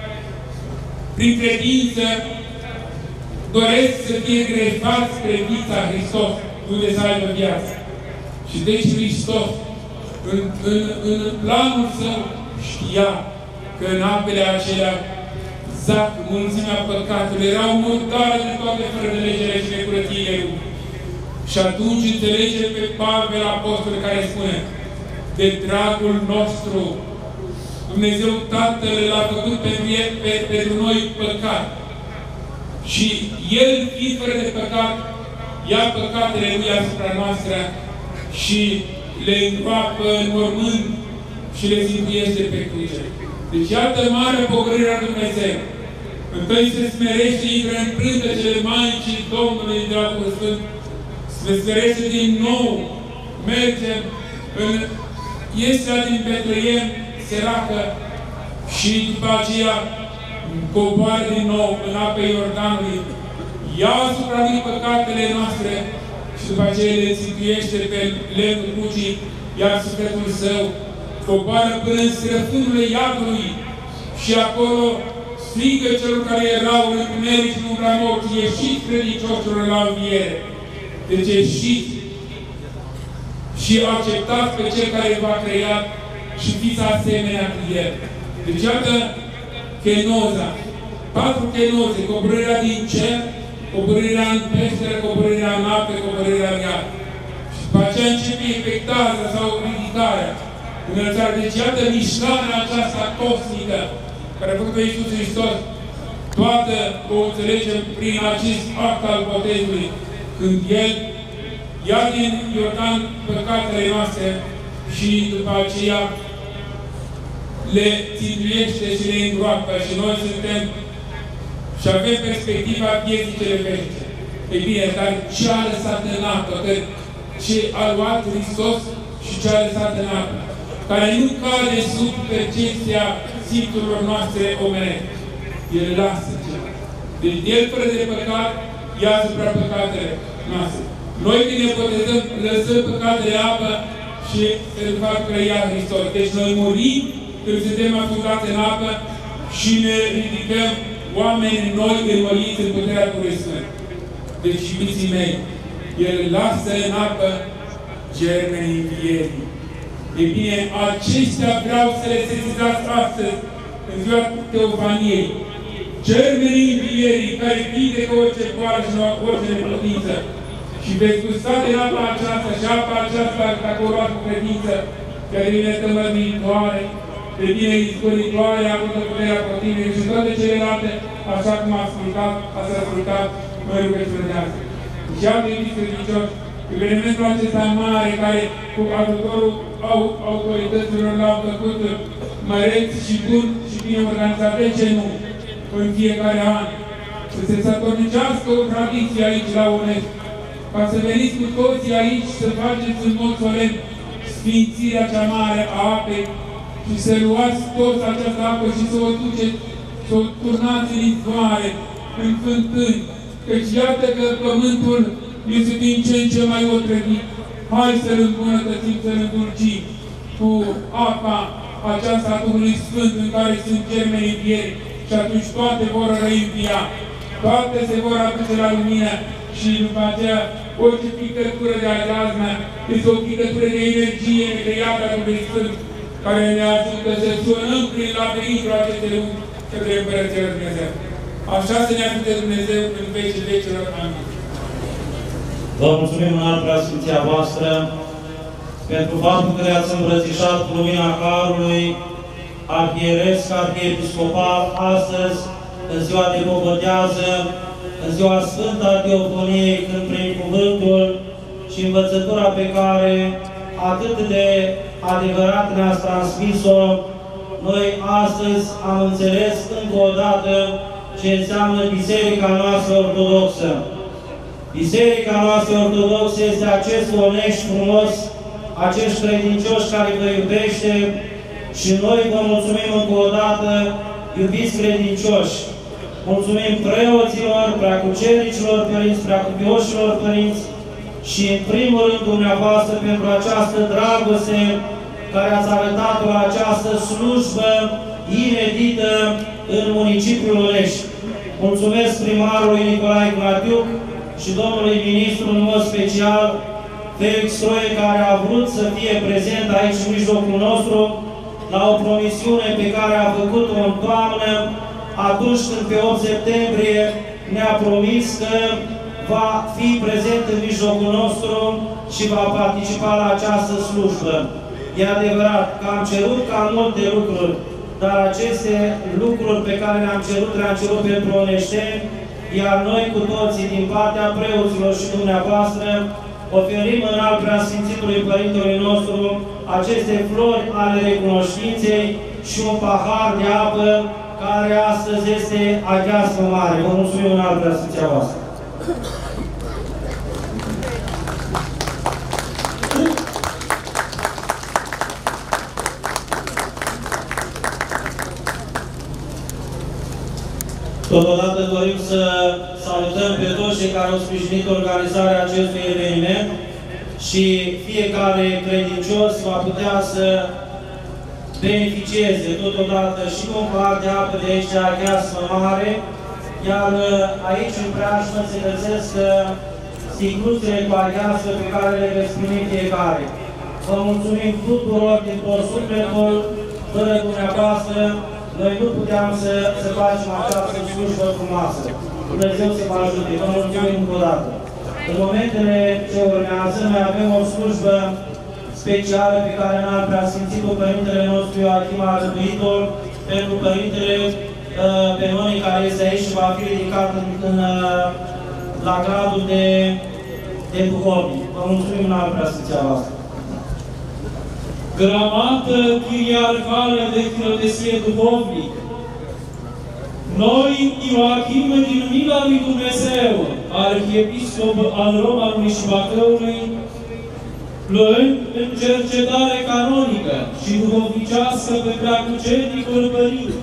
prin credință, doresc să fie grefați spre vița Hristos, unde să aibă viață. Și deci Hristos, în, în, în planul Său, știa că în apele acelea zac mulțimea păcatului, erau murdare de toate fără de legere și necurățiile lumii. Și atunci înțelege pe Pavel Apostol care spune, de dragul nostru, Dumnezeu Tatăl l-a făcut pentru, el, pe, pentru noi păcat. Și El, fiind fără de păcat, ia păcatele Lui asupra noastră și le îngroapă în mormânt și le zintuiește pe cruce. Deci iată mare pocărirea lui Dumnezeu. Întâi se smerește, intră în prântecele Maicii Domnului de la Duhul Sfânt, se smerește din nou, merge în Iesea din Betleem, seracă, și după aceea coboară din nou în apă Iordanului, ia asupra lui păcatele noastre și după aceea le țintuiește pe lemnul crucii, iar sufletul său coboară până în străfundurile iadului și acolo strigă celor care erau în întuneric și în umbra morții, ieșiți credincioșilor la înviere. Deci ieșiți și acceptați pe Cel care v-a creat și fiți asemenea cu El. Deci iată chenoza. Patru chenoze. Coborârea din cer, coborârea în peșteră, coborârea în apă, coborârea în iad. Și după aceea începe efectarea sau ridicarea. Înălțarea. Deci iată mișcarea aceasta cosmică care a făcut-o Iisus Hristos. Toată o înțelegem prin acest act al botezului. Când El ia din Iordan păcatele noastre și după aceea le țintuiește și le îngroapă și noi suntem și avem perspectiva vieții cele veșnice. Ei bine, dar ce a lăsat în apă? Că ce a luat Hristos și ce a lăsat în apă? Care nu cade sub percepția simțurilor noastre omenești. El lasă ceva. Deci El, fără de păcat, ia asupra păcatele noastre. Noi când ne botezăm, lăsăm păcatele apă și pentru fapt că ia Hristos. Deci noi murim când suntem afundați în apă și ne ridicăm oameni noi înmăriți în puterea Duhului Sfânt. Deci, iubiții mei, El lasă în apă germenii învierii. Ei bine, acestea vreau să le sesizați astăzi, în ziua Teofaniei. Germenii învierii care vindecă orice boală și orice neputință. Și veți gusta de apa aceasta și apa aceasta, dacă o luați cu credință, care devine tămărnitoare, devine izgoritoare, avută puterea potrivului și toate celelalte, așa cum a ascultat, ați ascultat noi rugăciunea de astăzi. Și iată, iubiți credincioși, evenimentul acesta mare, care cu ajutorul autorităților l-au făcut măreț și bun și bine organizat, de ce nu? În fiecare an, să se sătornicească o tradiție aici la UNESCO, ca să veniți cu toții aici să faceți în mod solemn sfințirea cea mare a apei și să luați toți această apă și să o duceți, să o turnați în izvoare, în fântâni, căci iată că pământul este din ce în ce mai otrăvit. Hai să-l îmbunătățim, să-l îndulcim cu apa aceasta a Duhului Sfânt în care sunt germenii vieri și atunci toate vor reînvia, toate se vor aduce la lumină și după aceea orice picătură de adeaznă este o picătură de energie creată a Duhului Sfânt care ne ajută să sunăm prin labirintul acestei lumi către Împărăția lui Dumnezeu. Așa să ne ajute Dumnezeu în vecii vecilor. Amin. Vă mulțumim în alt preasfinția voastră pentru faptul că ne-ați îmbrățișat cu lumina Harului arhieresc, arhiepiscopal, astăzi, în ziua de Bobotează, în ziua Sfântă a Teofoniei, când prin cuvântul și învățătura pe care atât de adevărat ne-ați transmis-o, noi astăzi am înțeles încă o dată ce înseamnă Biserica noastră ortodoxă. Biserica noastră ortodoxă este acest onești frumos, acești credincioși care vă iubește și noi vă mulțumim încă o dată, iubiți credincioși. Mulțumim preoților, preacucernicilor părinți, preacuvioșilor părinți și în primul rând dumneavoastră pentru această dragoste care ați arătat-o la această slujbă inedită în municipiul Onești. Mulțumesc primarului Nicolae Ignatiuc și domnului ministru în mod special Felix Troie, care a vrut să fie prezent aici în mijlocul nostru la o promisiune pe care a făcut-o în toamnă, atunci când pe opt septembrie ne-a promis că va fi prezent în mijlocul nostru și va participa la această slujbă. E adevărat că am cerut cam multe lucruri, dar aceste lucruri pe care le-am cerut, le-am cerut pentru oneșteni, iar noi cu toții, din partea preoților și dumneavoastră, oferim în al preasfințitului Părintelui nostru aceste flori ale recunoștinței și un pahar de apă care astăzi este aghiazmă mare. Vă mulțumim în al preasfinția voastră. Totodată dorim să salutăm pe toți cei care au sprijinit organizarea acestui eveniment și fiecare credincios va putea să beneficieze totodată și cu un pahar de apă de aici, aghiazmă mare, iar aici în preajmă se găsesc sticluțele cu aghiazmă pe care le veți primi fiecare. Vă mulțumim tuturor din tot sufletul, fără dumneavoastră, noi nu puteam să, să facem această slujbă frumoasă. Dumnezeu să vă ajute. Vă mulțumim încă o dată. În momentele ce urmează, noi avem o slujbă specială pe care ne-a preasfințit-o Părintele nostru Ioachim a rânduit-o pentru Părintele uh, Penoni, care este aici și va fi ridicat în, în, uh, la gradul de, de duhovnic. Vă mulțumim în al preasfinția voastră. Gramată chiriarhală de chirotesie duhovnic. Noi, Ioachim, din mila lui Dumnezeu, arhiepiscop al Romanului și Bacăului, luând în cercetare canonică și duhovnicească pe preacucernicul Părinte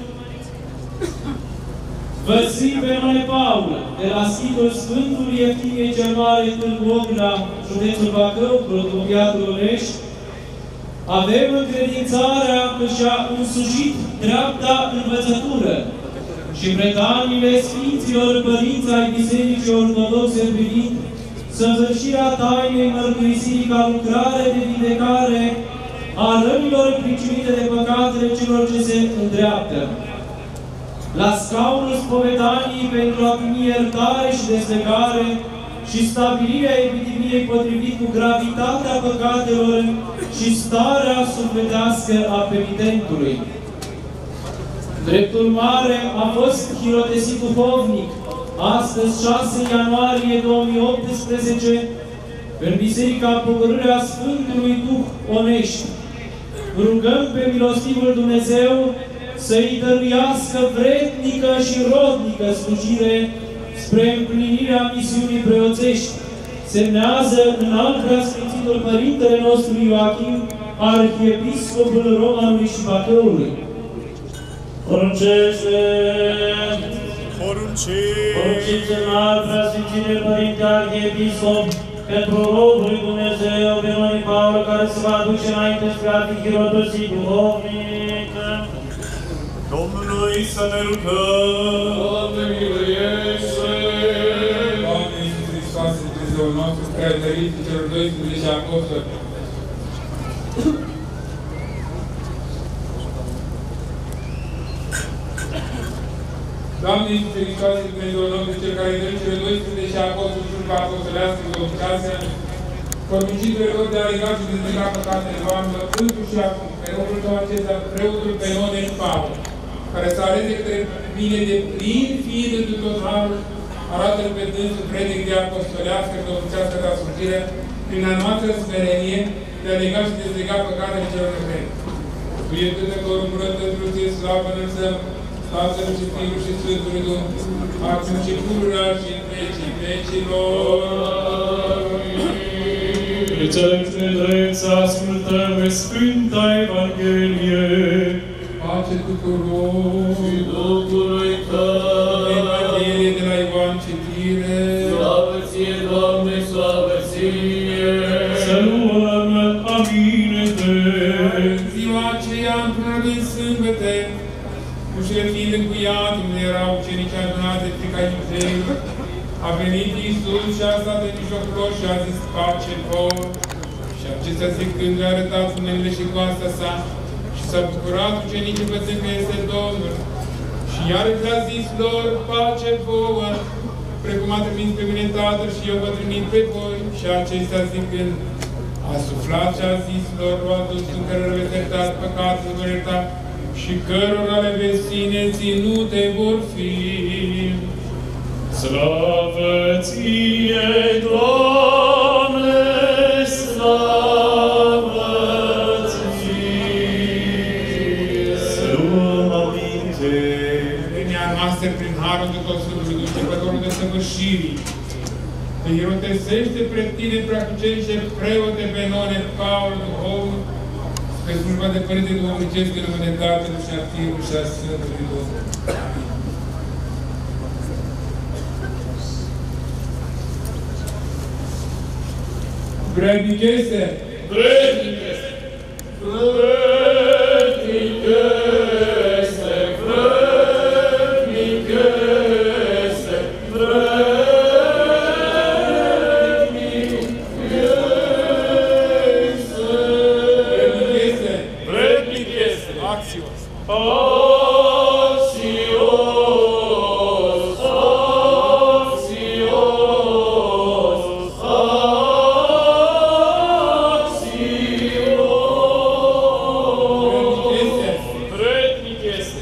Vasile Penone Paul, de la situl Sfântului Eftimie cel Mare, Târgu Ogna, județul Bacău, Protopiatul Onești, avem încredințarea că și-a însușit dreapta învățătură și predanile Sfinților Părinți ai Bisericii Ortodoxe privind săvârșirea tainei mărturisirii ca lucrare de vindecare a rănilor pricinuite de păcatele celor ce se îndreaptă. La scaunul spovedaniei pentru a primi iertare și deslegare și stabilirea epidemiei potrivit cu gravitatea păcatelor și starea sufletească a penitentului. Drept urmare, a fost hirotesit duhovnic, astăzi, șase ianuarie două mii optsprezece, în Biserica Pogorârea Sfântului Duh Onești. Rugăm pe milostivul Dumnezeu să-i dăruiască vrednică și rodnică slujire spre împlinirea misiunii preoțești. Semnează în al preasfințitul Părintele nostru Ioachim, Arhiepiscopul Romanului și Bacăului. Poruncește! Poruncește! Poruncește înalt, preasfințire Părinte Arhiepiscop, pentru robul lui Dumnezeu, Veronie Paulă, care se va aduce înainte spre a fi chirotosit duhovnic. Domnului să ne rugăm! Doamne, miluiește! Doamne Iisus Hristos, Dumnezeul nostru, care ai dărit celor doisprezece apostoli, Doamne Iisus Hristos, Dumnezeul nostru, cel care ai dărit celor doisprezece apostoli slujba apostolească domnicească, poruncindu-le lor de a lega și dezlega păcatele oamenilor, însuși și acum, pe Domnul tău acesta, preotul Benone Paul, care să arete către mine de plin fiind într tot harul, arată-l pe dânsul predic de apostolească, domnicească de ascultire, prin a noastră smerenie, de a lega și dezlega păcatele celor necreni. Tu e tătătorul îmbrătătorul ție slavă înălțăm, Tatălui și Fiului și Sfântului Duh, acum și pururea și în vecii vecilor. Înțelepciune drept să ascultăm Sfânta Evanghelie. Pace tuturor Și Duhului tău. Evanghelie de la Ioan citire. Slavă ție, Doamne, slavă ție. Să luăm aminte. În ziua aceea, într-una din sâmbete, ușile fiind încuiate, unde erau ucenici adunați de frica iudeilor, a venit Iisus și a stat în mijlocul lor și a zis, pace vouă. Și acestea zicând, le-a arătat mâinile și coasta sa și s-a bucurat ucenicii văzând că este Domnul. Și iar le-a zis lor, pace vouă, precum a trimis pe mine Tatăl și eu vă trimit pe voi. Și acestea zicând, a suflat și a zis lor, luați-o în care veți ierta păcatul, vă ierta, și cărora le veți ține ținute vor fi. Slavă ție, Doamne, slavă ție. Să luăm aminte. Plinea noastră prin harul de tot Sfântul Duh, Începătorul de săvârșirii. Te ierotesește pre tine, preacucenice preote Benone Paul, duhovnic, pe slujba de Părinte Duhovnicesc în numele Tatălui și a Fiului și a Sfântului Duh. Vrednic este! Vrednic este! Vrednic este! Vrednic este! Vrednic este! Axios! Axios! Axios! Vrednic este.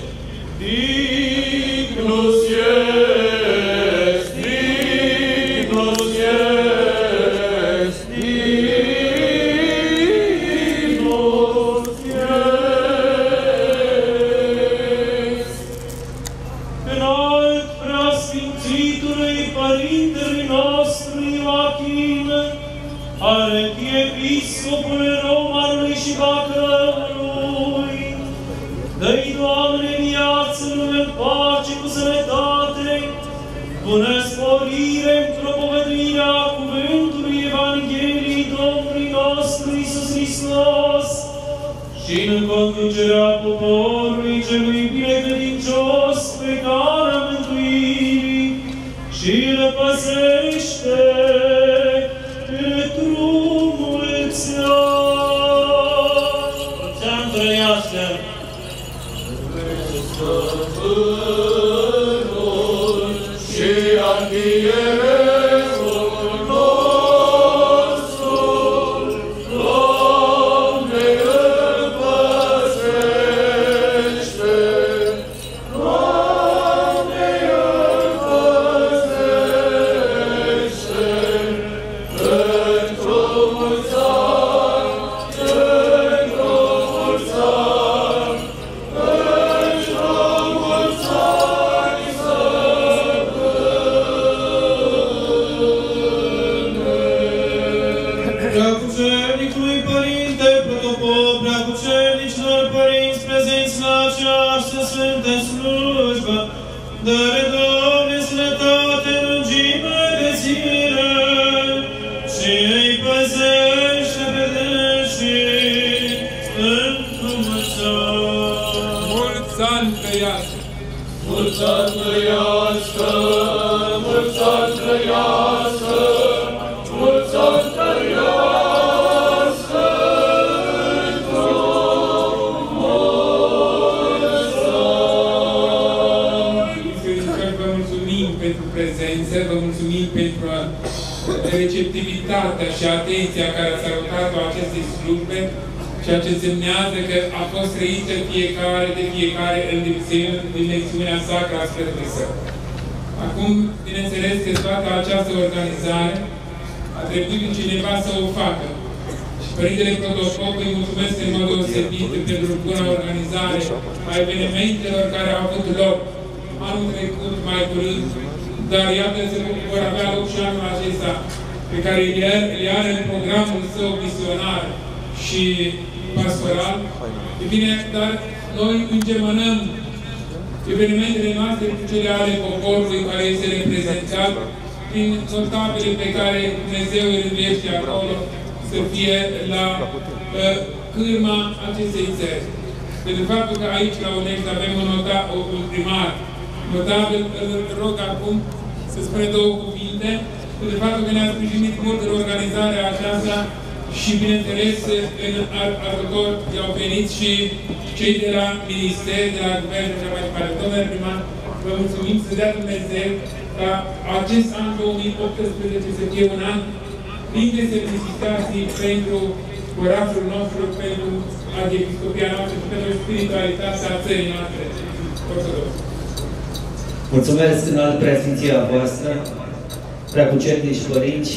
Dignus est, dignus est, dignus est. Înalt preasfințitului Părintelui nostru Ioachim, Arhiepiscopului Romanului și Bacăului, dă-i, Doamne, viață, lume, pace, cu sănătate, bună sporire în propovăduirea cuvântului Evangheliei Domnului nostru Iisus Hristos și în conducerea poporului celui binecredincios pe calea mântuirii și îl păzește într-o mulți ani. Mulți-ani trăiască! Stăpânul și arhierezul nostru, Doamne, îl păzește. Doamne, îl păzește. Într-o mulți ani, într-o mulți ani, într-o mulți ani să această sfântă slujbă, dă-le, Doamne, sănătate, lungime de zile și îi păzește pe dânsii într-o mulți ani. Mulți ani trăiască! Mulți ani trăiască! Mulți ani trăiască! Mulți ani trăiască! Vă mulțumim pentru prezență, vă mulțumim pentru receptivitatea și atenția care ați arătat-o acestei slujbe, ceea ce însemnează că a fost trăită fiecare de fiecare în dimensiunea sacră a Sfântului Său. Acum, bineînțeles că toată această organizare a trebuit cineva să o facă. Și Părintele Protopop îi mulțumesc în mod deosebit pentru bună organizare a evenimentelor care au avut loc anul trecut, mai curând, dar iată se vor avea loc și anul acesta, pe care le are în programul său misionar și pastoral. E bine, dar noi îngemănăm evenimentele noastre cu cele ale poporului care este reprezentat prin notabile pe care Dumnezeu îi rânduiește acolo să fie la uh, cârma acestei țări. Pentru faptul că aici la Unești avem un, nota, un primar notabil, îl rog acum să spune două cuvinte, pentru faptul că ne-a sprijinit mult în organizarea aceasta și, bineînțeles, în ajutor i-au venit și cei de la minister, de la guvern și așa mai departe. Domnule primar, vă mulțumim să dea Dumnezeu ca acest an două mii optsprezece să fie un an plin de semnificații pentru orașul nostru, pentru arhiepiscopia noastră și pentru spiritualitatea țării noastre ortodoxe. Mulțumesc în alt preasfinția voastră, preacucernici părinți,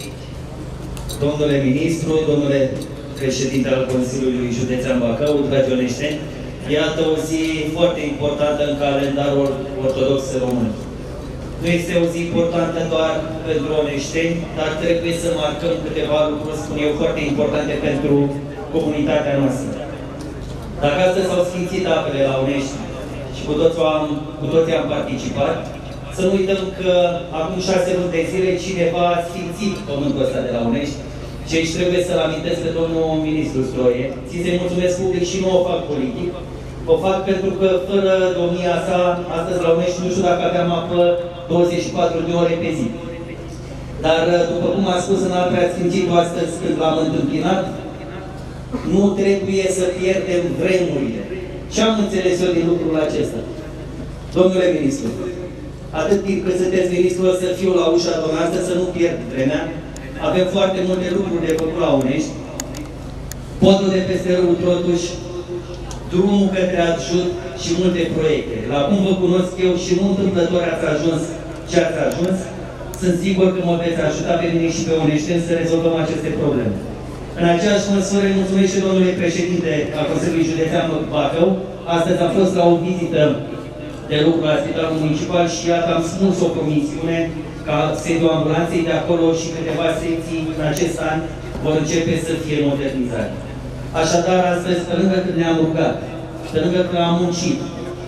domnule ministru, domnule președinte al Consiliului Județean Bacău, dragi oneșteni, iată o zi foarte importantă în calendarul ortodox român. Nu este o zi importantă doar pentru oneșteni, dar trebuie să marcăm câteva lucruri, spun eu, foarte importante pentru comunitatea noastră. Dacă astăzi s-au sfințit apele la Unești și cu toți am, cu toți am participat, să nu uităm că acum șase luni de zile cineva a sfințit pământul ăsta de la Unești și aici trebuie să-l amintesc pe domnul ministru Stroie. Ți se mulțumesc public și nu o fac politic. O fac pentru că fără domnia sa, astăzi la Unești, nu știu dacă aveam apă douăzeci și patru de ore pe zi. Dar, după cum a spus în alt preasfințitul astăzi când l-am întâmpinat, nu trebuie să pierdem vremurile. Ce am înțeles eu din lucrul acesta? Domnule ministru, atât timp cât sunteți ministru, o să fiu la ușa dumneavoastră, să nu pierd vremea. Avem foarte multe lucruri de făcut la Unești. Podul de peste râul Trotuș, drumul către Adjut și multe proiecte. La cum vă cunosc eu și nu întâmplător ați ajuns ce ați ajuns, sunt sigur că mă veți ajuta pe mine și pe oneșteni să rezolvăm aceste probleme. În aceeași măsură, mulțumesc și domnului președinte al Consiliului Județean Bacău. Astăzi am fost la o vizită de lucru la Spitalul Municipal și iată am smuls o promisiune ca sediul ambulanței de acolo și câteva secții în acest an vor începe să fie modernizate. Așadar, astăzi, pe lângă când ne-am rugat, pe lângă când am muncit,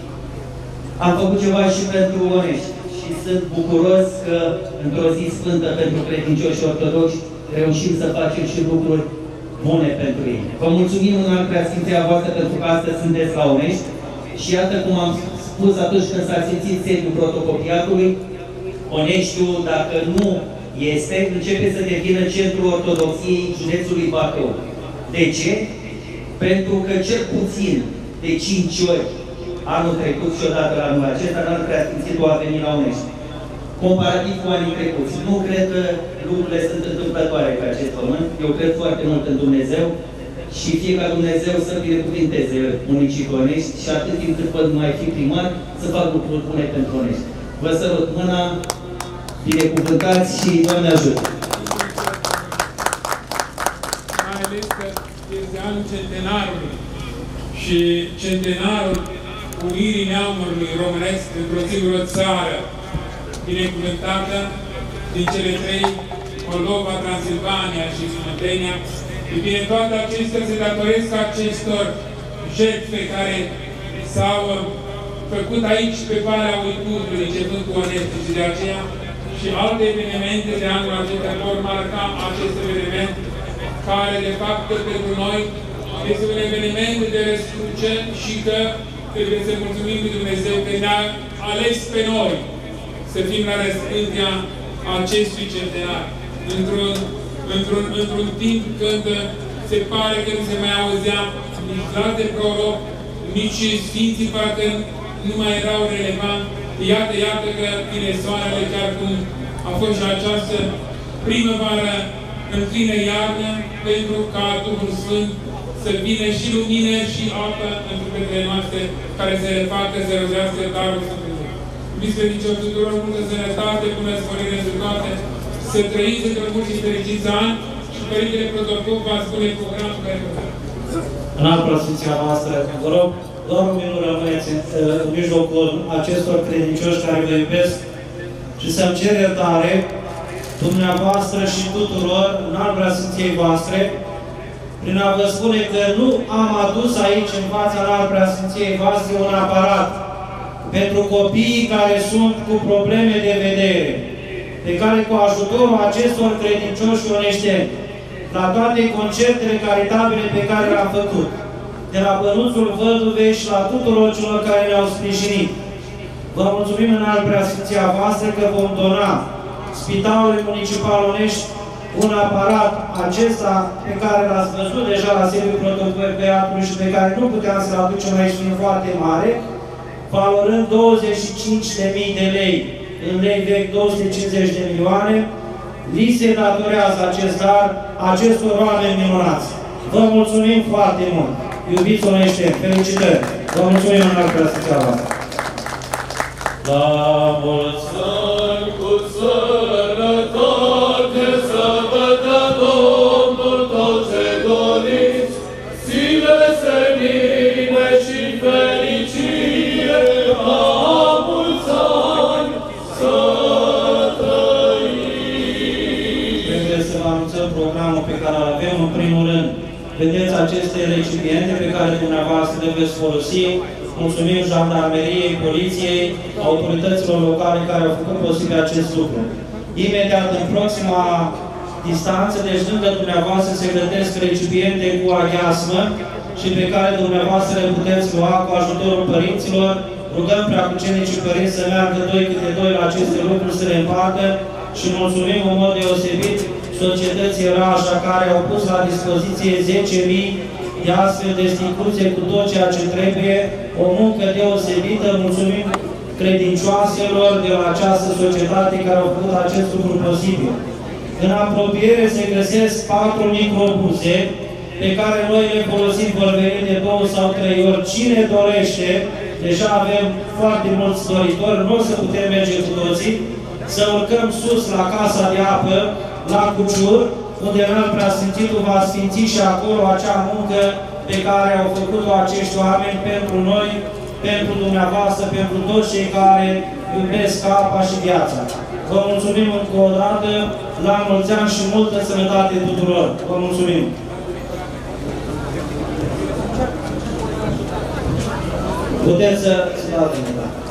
am făcut ceva și pentru Onești și sunt bucuros că într-o zi sfântă pentru credincioși ortodoxi reușim să facem și lucruri bune pentru ei. Vă mulțumim în al preasfinția voastră pentru că astăzi sunteți la Onești și iată cum am spus atunci când s-a simțit sediul protocopiatului, Oneștiul, dacă nu este, începe să devină centrul ortodoxiei județului Bacău. De ce? Pentru că cel puțin de cinci ori, anul trecut și odată la anul acesta, în al preasfințitul a venit la Onești. Comparativ cu anii trecuți. Nu cred că lucrurile sunt întâmplătoare pe acest pământ. Eu cred foarte mult în Dumnezeu și fie ca Dumnezeu să binecuvinteze municipiul Onești și atât timp cât pot mai fi primar, să fac lucruri bune pentru Onești. Vă sărut mâna, binecuvântați și Doamne ajută! Mai ales că este anul centenarului și centenarul unirii neamului românesc într-o singură țară binecuvântată din cele trei, Moldova, Transilvania și Smuntenia. E bine, toate acestea se datoresc acestor jertfe care s-au făcut aici pe Valea Uiturilor, începând cu Onești și de aceea și alte evenimente de anul acesta vor marca acest eveniment care, de fapt, pentru noi este un eveniment de răscruce și că trebuie să mulțumim lui Dumnezeu că ne-a ales pe noi să fim la răspântia acestui centenar. Într-un într-un, într-un timp când se pare că nu se mai auzea nici glas de proroc, nici sfinții parcă nu mai erau relevanti. Iată, iată că vine soarele, chiar cum a fost și această primăvară în plină iarnă, pentru ca Duhul Sfânt să vină și lumină și apă pentru fetele noastre care se refacă, să rozească darul Sfântului. Iubiți credincioși tuturor, multă sănătate, bună sporire în toate, să trăiți între mulți și fericiți ani și Părintele Protopop va spune programul care vă dă. În alt preasfinția noastră, vă rog, doar un minut rămâneți în mijlocul acestor credincioși care vă iubesc și să-mi cer iertare dumneavoastră și tuturor în alt preasfinției voastre prin a vă spune că nu am adus aici în fața în alt preasfinției voastre un aparat pentru copiii care sunt cu probleme de vedere, pe care cu ajutorul acestor credincioși oneșteni, la toate concertele caritabile pe care le-am făcut, de la Bănuțul Văduvei și la tuturor celor care ne-au sprijinit. Vă mulțumim în alt preasfinția voastră că vom dona Spitalului Municipal Onești un aparat acesta pe care l-ați văzut deja la sediul Protocopiatului și pe care nu puteam să-l aducem aici fiind foarte mare, valorând douăzeci și cinci de mii de lei, în lei vechi două sute cincizeci de milioane, li se datorează acest dar acestor oameni minunați. Vă mulțumim foarte mult! Iubiți oneșteni, felicitări! Vă mulțumim în alt preasfinția voastră! La mulți ani cu sănătate să vă dea Domnul tot ce doriți, zile senine și fericire, la mulți ani să trăiți. Trebuie să vă anunțăm programul pe care îl avem. În primul rând, vedeți aceste recipiente pe care dumneavoastră le veți folosi. Mulțumim jandarmeriei, poliției, autorităților locale care au făcut posibil acest lucru. Imediat în proxima distanță, deci lângă dumneavoastră, se gătesc recipiente cu aghiasmă și pe care dumneavoastră le puteți lua cu ajutorul părinților. Rugăm preacucenicii părinți să meargă doi câte doi la aceste lucruri, să le împartă și mulțumim în mod deosebit societății Rașa care au pus la dispoziție zece mii de astfel de sticluțe cu tot ceea ce trebuie, o muncă deosebită. Mulțumim credincioaselor de la această societate care au făcut acest lucru posibil. În apropiere se găsesc patru microbuze pe care noi le folosim vor veni de două sau trei ori. Cine dorește, deja avem foarte mulți doritori, nu o să putem merge cu toții, să urcăm sus la casa de apă, la Cuciur, unde în preasfințitul va sfinți și acolo acea muncă pe care au făcut-o acești oameni pentru noi, pentru dumneavoastră, pentru toți cei care iubesc apa și viața. Vă mulțumim încă o dată, la mulți ani și multă sănătate tuturor. Vă mulțumim! Puteți să dați